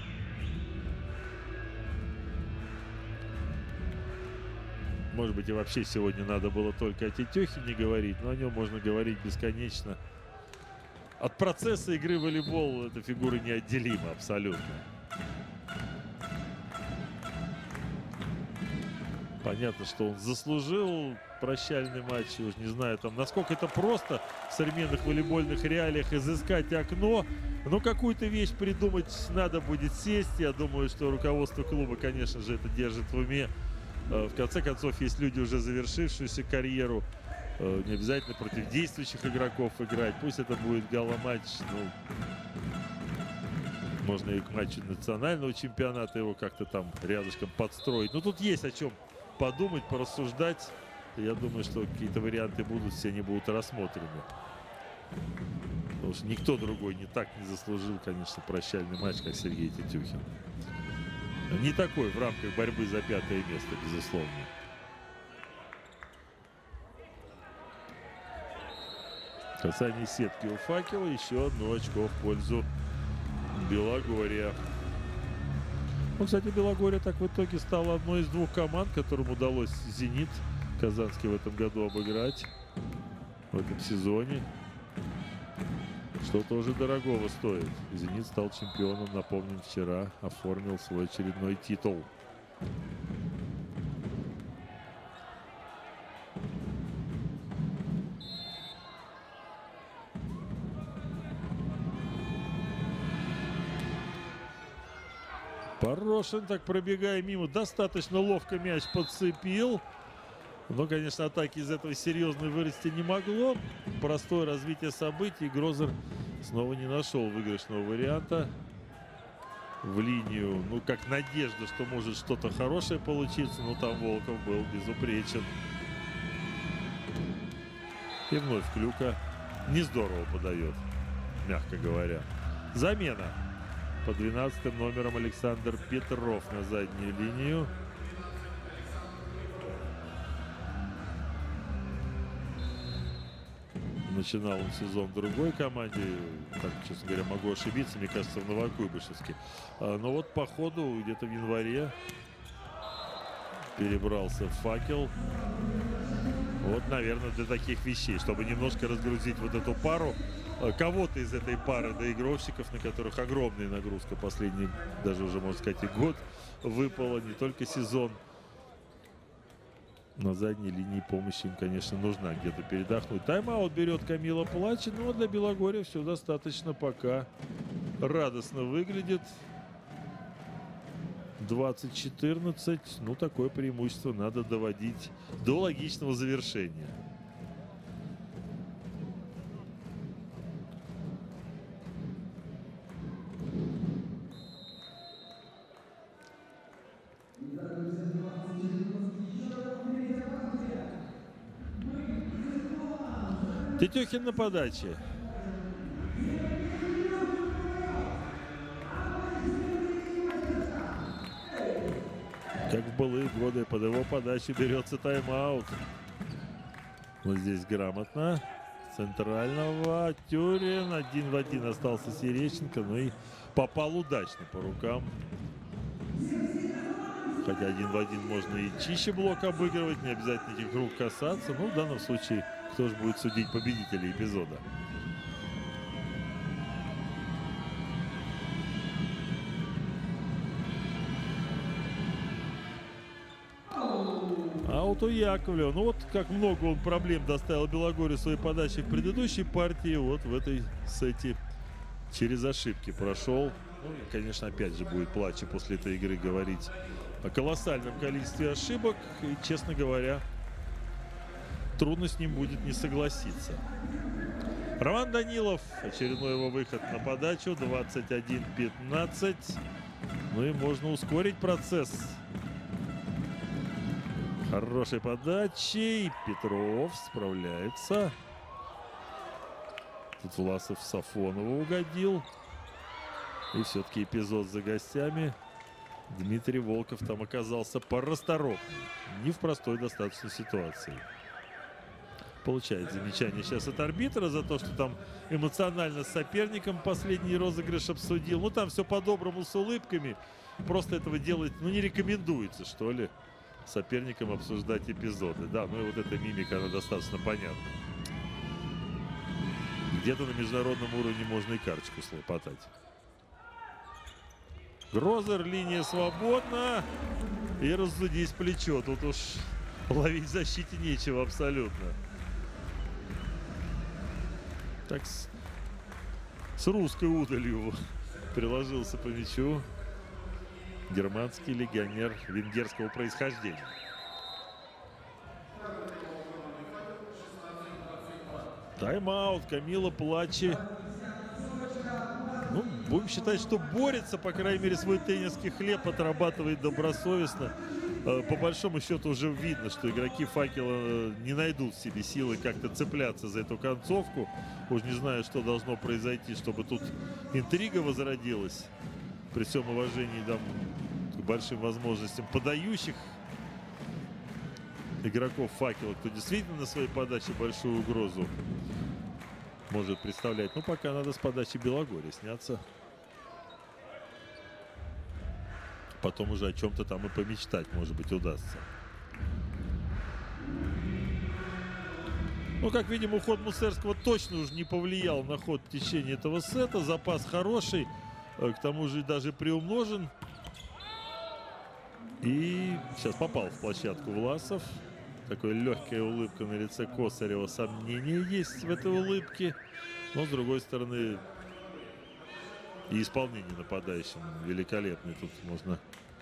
Может быть, и вообще сегодня надо было только о Титюхине говорить, но о нем можно говорить бесконечно. от процесса игры в волейбол эта фигура неотделима абсолютно. Понятно, что он заслужил прощальный матч. Уж не знаю, там, насколько это просто в современных волейбольных реалиях изыскать окно. Но какую-то вещь придумать надо будет сесть. Я думаю, что руководство клуба, конечно же, это держит в уме. В конце концов, есть люди, уже завершившуюся карьеру. Не обязательно против действующих игроков играть. Пусть это будет гала-матч. Ну, можно и к матчу национального чемпионата его как-то там рядышком подстроить. Но тут есть о чем подумать, порассуждать. Я думаю, что какие-то варианты будут, все они будут рассмотрены. Потому что никто другой не так не заслужил, конечно, прощальный матч, как Сергей Тетюхин. Не такой в рамках борьбы за пятое место, безусловно. Касание сетки у Факела. Еще одно очко в пользу Белогорья. Ну, кстати, Белогорье так в итоге стала одной из двух команд, которым удалось «Зенит» казанский в этом году обыграть в этом сезоне. Что тоже дорогого стоит. «Зенит» стал чемпионом, напомним, вчера оформил свой очередной титул. Порошин, так пробегая мимо, достаточно ловко мяч подцепил. Но, конечно, атаки из этого серьезно вырасти не могло. Простое развитие событий. Грозер снова не нашел выигрышного варианта. В линию, ну, как надежда, что может что-то хорошее получиться. Но там Волков был безупречен. И вновь Клюка не здорово подает, мягко говоря. Замена. По двенадцатым номером Александр Петров на заднюю линию. Начинал он сезон в другой команде. Так, честно говоря, могу ошибиться. Мне кажется, в Новокуйбышевске. А, но вот по ходу где-то в январе перебрался в Факел. Вот, наверное, для таких вещей, чтобы немножко разгрузить вот эту пару. Кого-то из этой пары доигровщиков, на которых огромная нагрузка последний, даже уже, можно сказать, и год выпала, не только сезон. На задней линии помощи им, конечно, нужна где-то передохнуть. Тайм-аут берет Камила Плачин, но для Белогорья все достаточно пока радостно выглядит. двадцать четырнадцать. Ну, такое преимущество надо доводить до логичного завершения. Тетюхин на подаче. Как в былые годы, под его подачу берется тайм-аут. Вот здесь грамотно. Центрального Тюрин. Один в один остался Сереченко. Ну и попал удачно по рукам. Хотя один в один можно и чище блок обыгрывать. Не обязательно этих рук касаться. Но в данном случае кто же будет судить победителя эпизода? Аут у Яковлева. Ну вот как много он проблем доставил Белогорью своей подачи в предыдущей партии. Вот в этой сете через ошибки прошел. Ну и, конечно, опять же будет плача после этой игры говорить о колоссальном количестве ошибок. И, честно говоря, трудно с ним будет не согласиться. Роман Данилов. Очередной его выход на подачу. двадцать один пятнадцать. Ну и можно ускорить процесс. Хорошей подачей. Петров справляется. Тут Власов Сафонову угодил. И все-таки эпизод за гостями. Дмитрий Волков там оказался порасторопнее. Не в простой достаточно ситуации. Получает замечание сейчас от арбитра за то, что там эмоционально с соперником последний розыгрыш обсудил. Ну, там все по-доброму, с улыбками. Просто этого делать, ну, не рекомендуется, что ли, соперникам обсуждать эпизоды. Да, ну и вот эта мимика, она достаточно понятна. где-то на международном уровне можно и карточку слопотать. Грозер, линия свободна. И разудись плечо. Тут уж ловить в защите нечего абсолютно. Так с, с русской удалью приложился по мячу германский легионер венгерского происхождения. Тайм-аут. Камила Плачи. Ну, будем считать, что борется, по крайней мере, свой тренерский хлеб отрабатывает добросовестно. По большому счету уже видно, что игроки «Факела» не найдут в себе силы как-то цепляться за эту концовку. Уж не знаю, что должно произойти, чтобы тут интрига возродилась. При всем уважении там, к большим возможностям подающих игроков «Факела», кто действительно на своей подаче большую угрозу может представлять. Ну, пока надо с подачи Белогорья сняться. Потом уже о чем-то там и помечтать, может быть, удастся. Ну, как видим, уход Мусерского точно уже не повлиял на ход в течение этого сета. Запас хороший, к тому же даже приумножен. И сейчас попал в площадку Власов. Такая легкая улыбка на лице Косарева. Сомнения есть в этой улыбке. Но, с другой стороны, и исполнение нападающим великолепное. Тут можно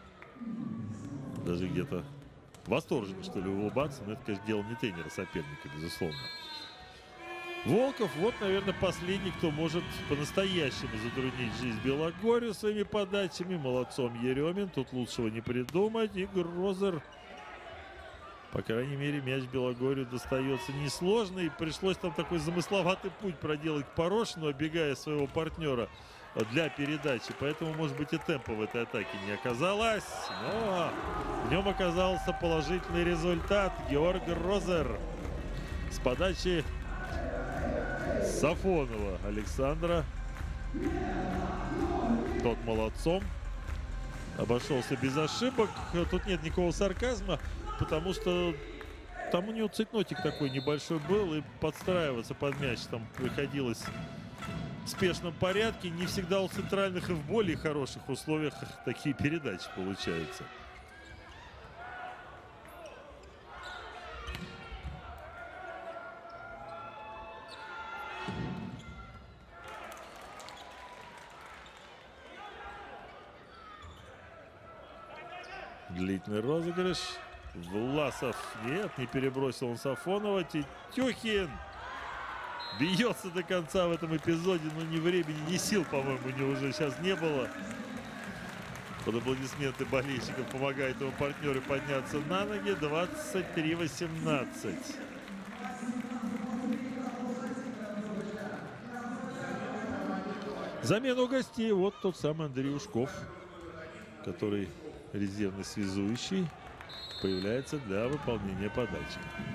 даже где-то восторженно, что ли, улыбаться. Но это, конечно, дело не тренера соперника, безусловно. Волков, вот, наверное, последний, кто может по-настоящему затруднить жизнь Белогорью своими подачами. Молодцом Еремин. Тут лучшего не придумать. И Грозер. По крайней мере, мяч Белогорью достается несложно. И пришлось там такой замысловатый путь проделать к Порошину, оббегая своего партнера для передачи. Поэтому, может быть, и темпа в этой атаке не оказалось. Но в нем оказался положительный результат. Георг Грозер с подачи Сафонова Александра. Тот молодцом. Обошелся без ошибок. Тут нет никакого сарказма, потому что там у него цветнотик такой небольшой был, и подстраиваться под мяч там приходилось в спешном порядке. Не всегда у центральных и в более хороших условиях такие передачи получаются. Длительный розыгрыш. Власов. Нет, не перебросил он Сафонова. Тетюхин бьется до конца в этом эпизоде. Но ни времени, ни сил, по-моему, у него уже сейчас не было. Под аплодисменты болельщиков помогает его партнеру подняться на ноги. двадцать три восемнадцать. Замена у гостей. Вот тот самый Андрей Ушков, который резервный связующий, появляется для выполнения подачи.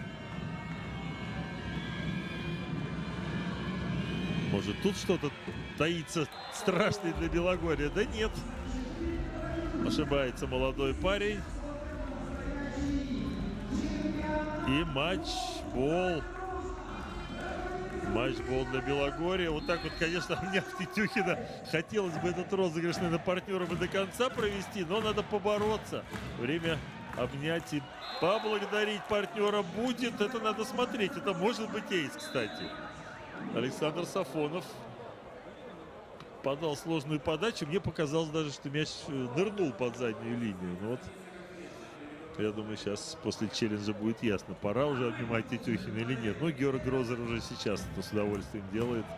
Может, тут что-то таится страшное для Белогорья? Да нет. Ошибается молодой парень. И матч-бол. Матч-бол для Белогорья. Вот так вот, конечно, обняв Тетюхина, хотелось бы этот розыгрыш, наверное, партнера бы до конца провести, но надо побороться. Время обнять и поблагодарить партнера будет. Это надо смотреть. Это может быть эйс, кстати. Александр Сафонов подал сложную подачу. Мне показалось даже, что мяч нырнул под заднюю линию. Но вот, я думаю, сейчас после челленджа будет ясно, пора уже обнимать Тетюхина или нет. Но Георг Грозер уже сейчас это с удовольствием делает.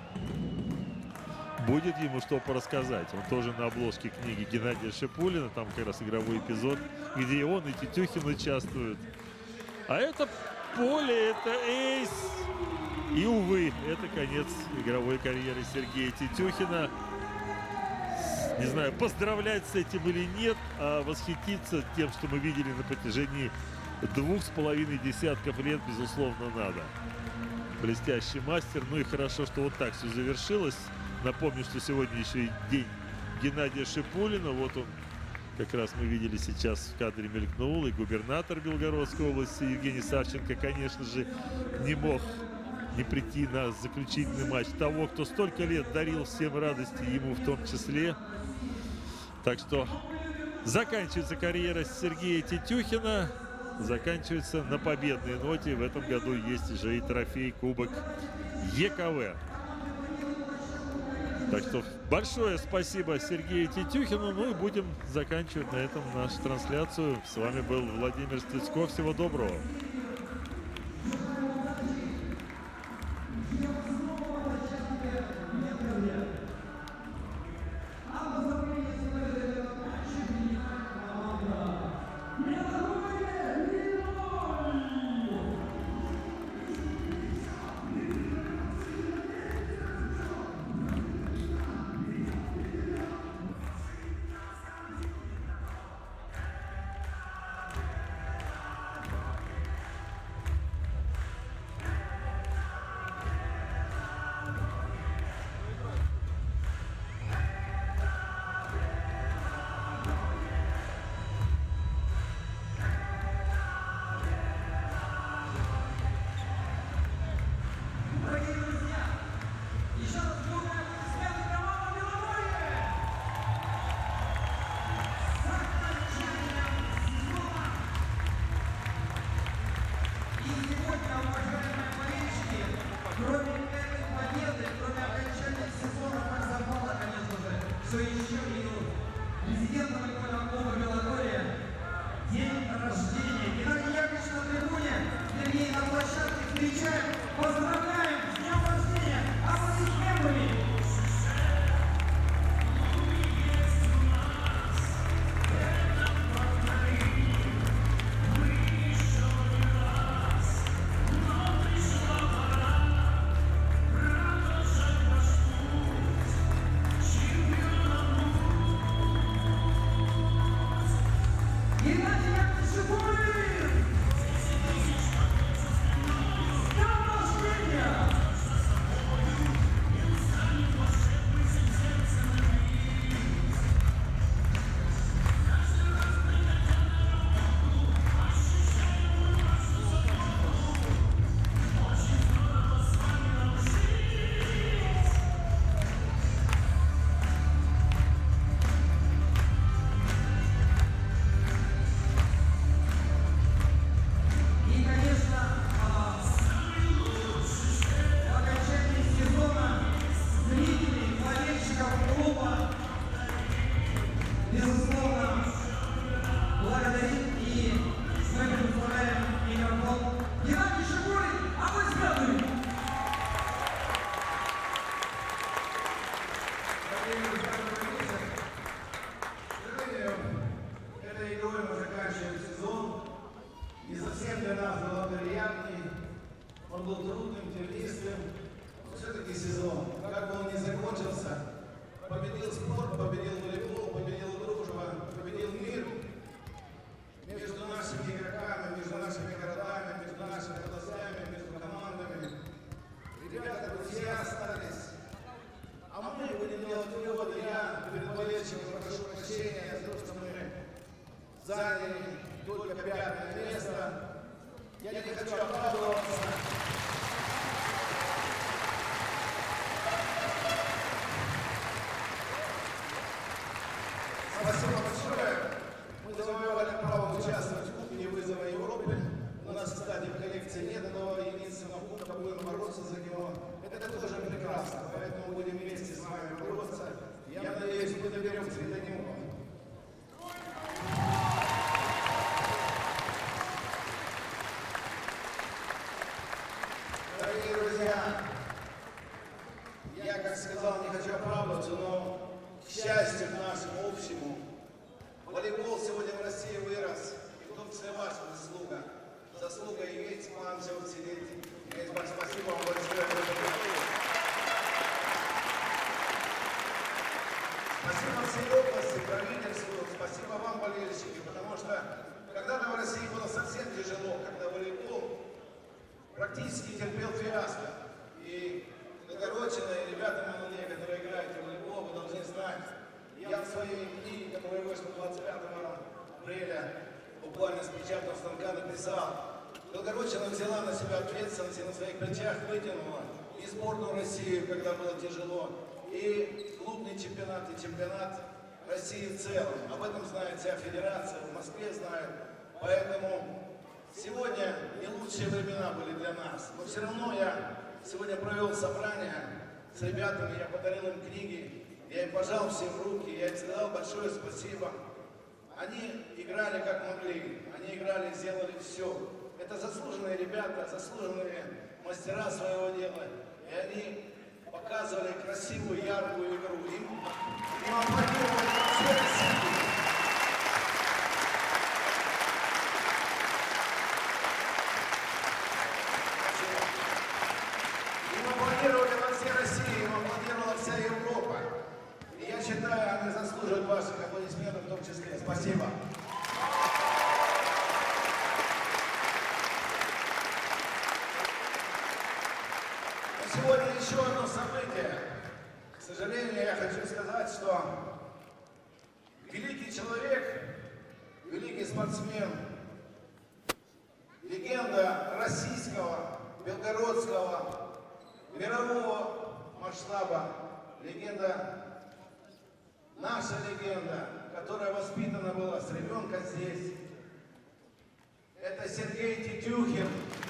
Будет ему что порассказать. Он тоже на обложке книги Геннадия Шипулина. Там как раз игровой эпизод, где и он, и Тетюхин участвуют. А это поле, это эйс. И, увы, это конец игровой карьеры Сергея Тетюхина. Не знаю, поздравлять с этим или нет, а восхититься тем, что мы видели на протяжении двух с половиной десятков лет, безусловно, надо. Блестящий мастер. Ну и хорошо, что вот так все завершилось. Напомню, что сегодня еще и день Геннадия Шипулина. Вот он, как раз мы видели сейчас в кадре, мелькнул. И губернатор Белгородской области Евгений Савченко, конечно же, не мог не прийти на заключительный матч того, кто столько лет дарил всем радости, ему в том числе. Так что заканчивается карьера Сергея Тетюхина, заканчивается на победной ноте. В этом году есть уже и трофей Кубок ЕКВ. Так что большое спасибо Сергею Тетюхину. Ну и будем заканчивать на этом нашу трансляцию. С вами был Владимир Стецков. Всего доброго. двадцать пятого апреля буквально с печатного станка написал: Белгородчина взяла на себя ответственность и на своих плечах вытянула и сборную России, когда было тяжело, и клубный чемпионат, и чемпионат России в целом. Об этом знает вся федерация, в Москве знают. Поэтому сегодня не лучшие времена были для нас. Но все равно я сегодня провел собрание с ребятами, я подарил им книги, я им пожал всем руки, я им сказал большое спасибо. Они играли как могли, они играли, сделали все. Это заслуженные ребята, заслуженные мастера своего дела. И они показывали красивую, яркую игру. Им, им аплодировали все России. Им аплодировали во всей России, им аплодировала вся Европа. И я считаю, они заслуживают ваших аплодисментов в том числе. Спасибо. Сегодня еще одно событие. К сожалению, я хочу сказать, что великий человек, великий спортсмен, легенда российского, белгородского, мирового масштаба, легенда, наша легенда, которая воспитана была с ребенка здесь, это Сергей Тетюхин.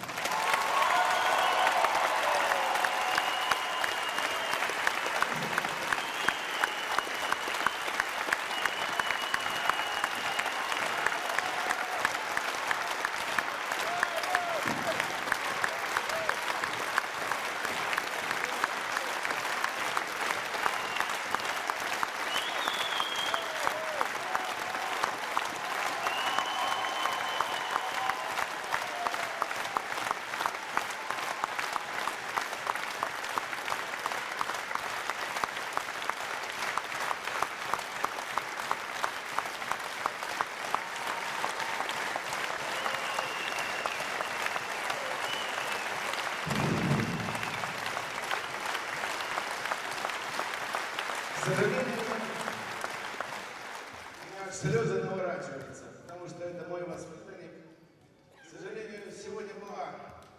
К сожалению, у меня слезы наворачиваются, потому что это мой воспитанник. К сожалению, сегодня была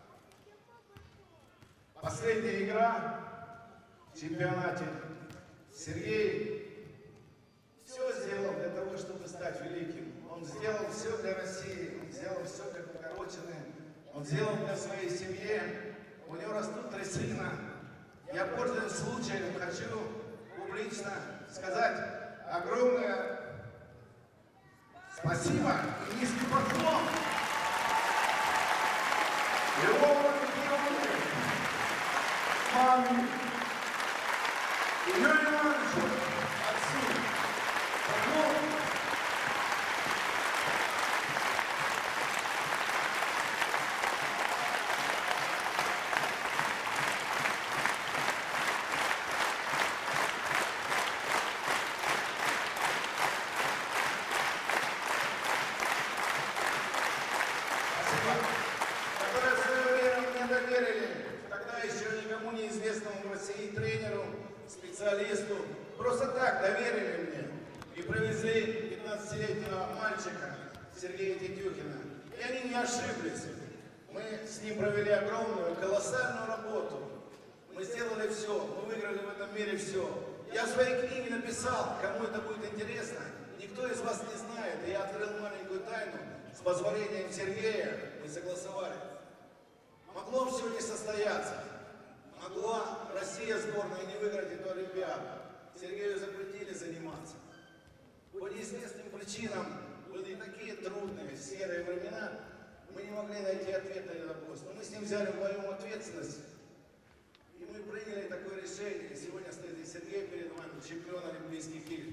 последняя игра в чемпионате. Сергей все сделал для того, чтобы стать великим. Он сделал все для России, он сделал все для Белгородчины, он сделал для своей семьи. У него растут три сына. Я, пользуясь случаем, хочу публично сказать огромное спасибо и низкий поклон Львову Николаевичу, маме и Юрию Ивановичу, отцу. Поклон. Которые в свое время мне доверили, тогда еще никому неизвестному в России тренеру, специалисту, просто так доверили мне и привезли пятнадцатилетнего мальчика Сергея Тетюхина. И они не ошиблись. Мы с ним провели огромную, колоссальную работу. Мы сделали все, мы выиграли в этом мире все. Я в своей книге написал, кому это будет интересно, никто из вас не знает, и я открыл маленькую тайну. С позволением Сергея мы согласовали. Могло все не состояться. Могла Россия сборная не выиграть эту Олимпиаду. Сергею запретили заниматься. По неизвестным причинам были такие трудные, серые времена. Мы не могли найти ответ на этот вопрос. Но мы с ним взяли вдвоем ответственность. И мы приняли такое решение. Сегодня стоит и Сергей перед вами, чемпион Олимпийских игр.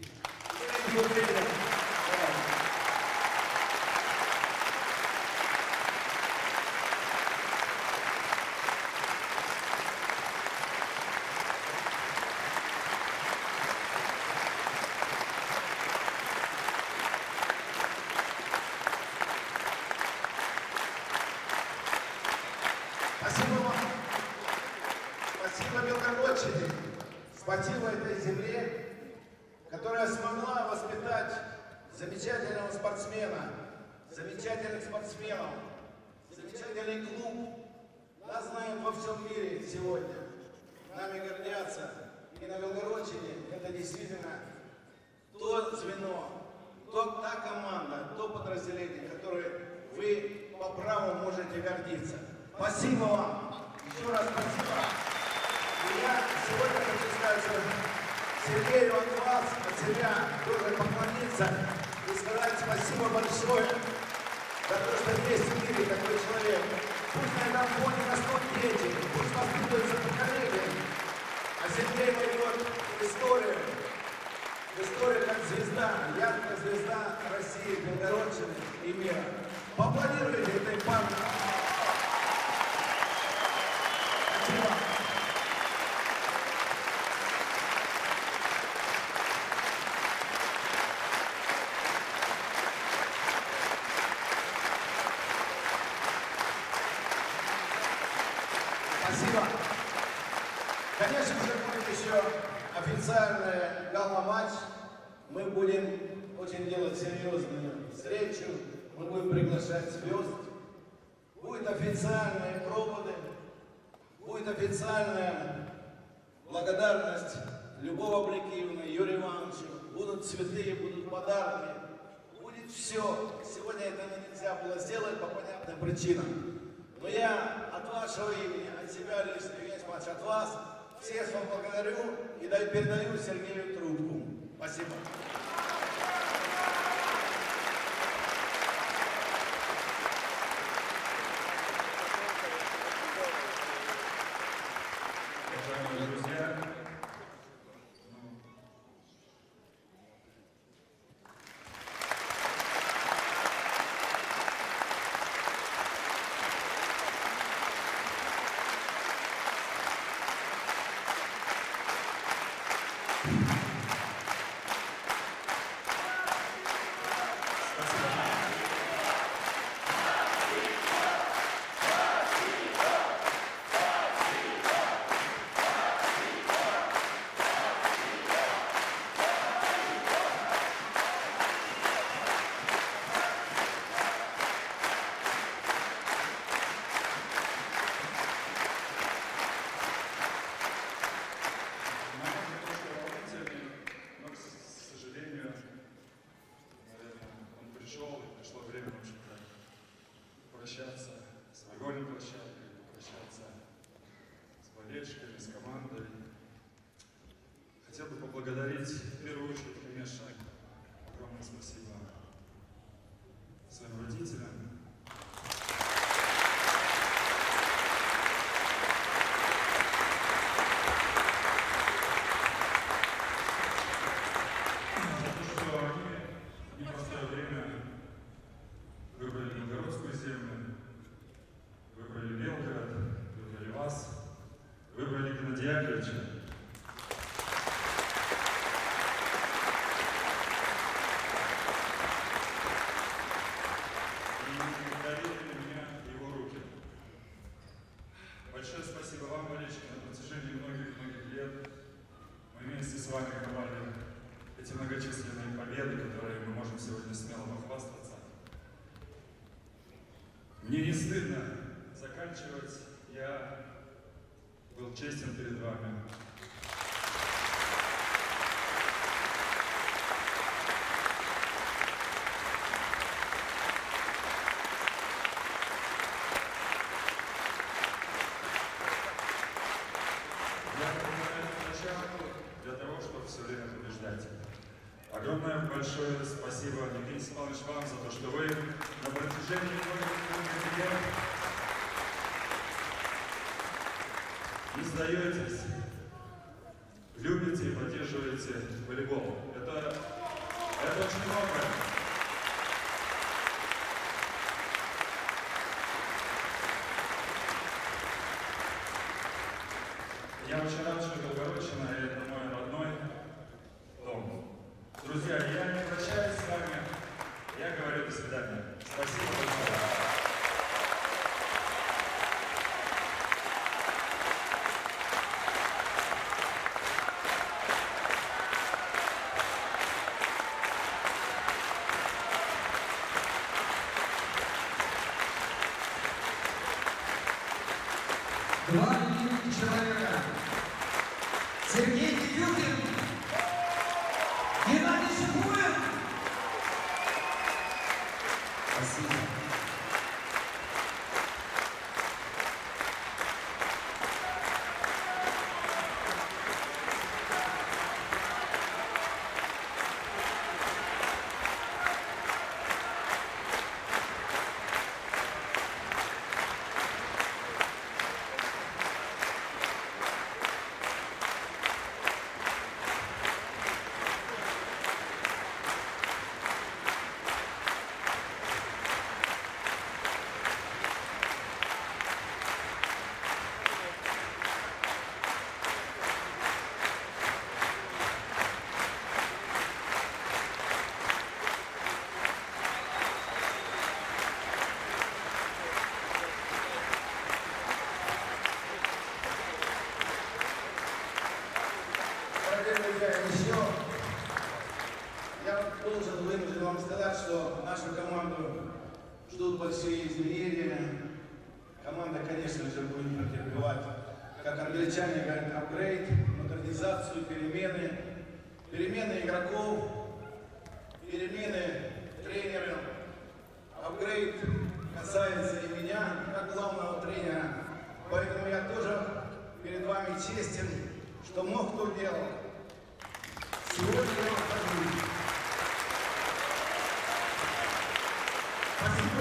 Спасибо вам. Спасибо Белгородчине. Спасибо этой земле, которая смогла воспитать замечательного спортсмена, замечательных спортсменов, замечательных замечательный клуб. Нас знают во всем мире сегодня. Нами гордятся. И на Белгородчине это действительно то звено, то, та команда, то подразделение, которое вы по праву можете гордиться. Спасибо вам. Еще раз спасибо. И я сегодня хочу сказать, что Сергею от вас, от себя тоже поклониться и сказать спасибо большое за то, что есть в мире такой человек. Пусть на этом фоне растут дети, пусть воспитываются поколения. А Сергей войдет в историю, в историю как звезда, яркая звезда России, Белгородчины и мира. Поаплодируйте этой памяти. Спасибо. Спасибо. Конечно же, будет еще официальный гала-матч. Мы будем очень делать серьезную встречу. Мы будем приглашать звезд. Будут официальные проводы. Будет официальная благодарность Любовь Аблекиевна, Юрию Ивановичу. Будут цветы, будут подарки. Будет все. Сегодня это нельзя было сделать по понятным причинам. Но я от вашего имени, от себя лично, Евгений Иванович, от вас всех вам благодарю и передаю Сергею трубку. Спасибо. Уважаемые друзья, прощаться с футбольной площадкой, прощаться с болельщиками, с командой. Хотел бы поблагодарить в первую очередь, конечно, огромное спасибо своим родителям. За то, что они в непростое время выбрали Белгородскую землю, выбрали Белгород, выбрали вас, выбрали Геннадия Яковлевича. И доверили мне его руки. Большое спасибо вам, болельщики, на протяжении многих-многих лет. Мы вместе с вами ковали эти многочисленные победы, которые мы можем сегодня смело похвастаться. Мне не стыдно заканчивать, я был честен перед вами. Я принимаю площадку для того, чтобы все время побеждать. Огромное большое спасибо, Евгений Степанович, вам за то, что вы на протяжении многих лет не сдаетесь, любите и поддерживаете волейбол. Это, это очень многое. Я очень рад, что Белгородчина — это мой родной дом. Друзья, я не прощаюсь с вами, я говорю до свидания. Спасибо большое. Два любимых человека. Сергей Дедюкин, Геннадий Шипулин. Спасибо. Должен вынужден вам сказать, что нашу команду ждут большие изменения. Команда, конечно же, будет претерпевать, как англичане говорят, апгрейд, модернизацию, перемены, перемены игроков, перемены тренеров. Апгрейд касается и меня, как главного тренера. Поэтому я тоже перед вами честен, что мог, кто делал. Сегодня я ухожу. Спасибо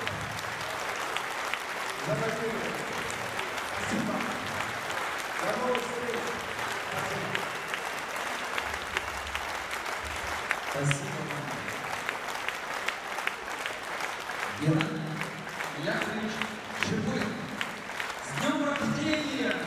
за доверие. Спасибо. До новых встреч. Спасибо. Спасибо вам. Геннадий Яковлевич Шипулин. С днем рождения!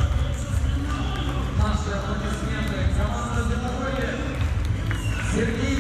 Сергей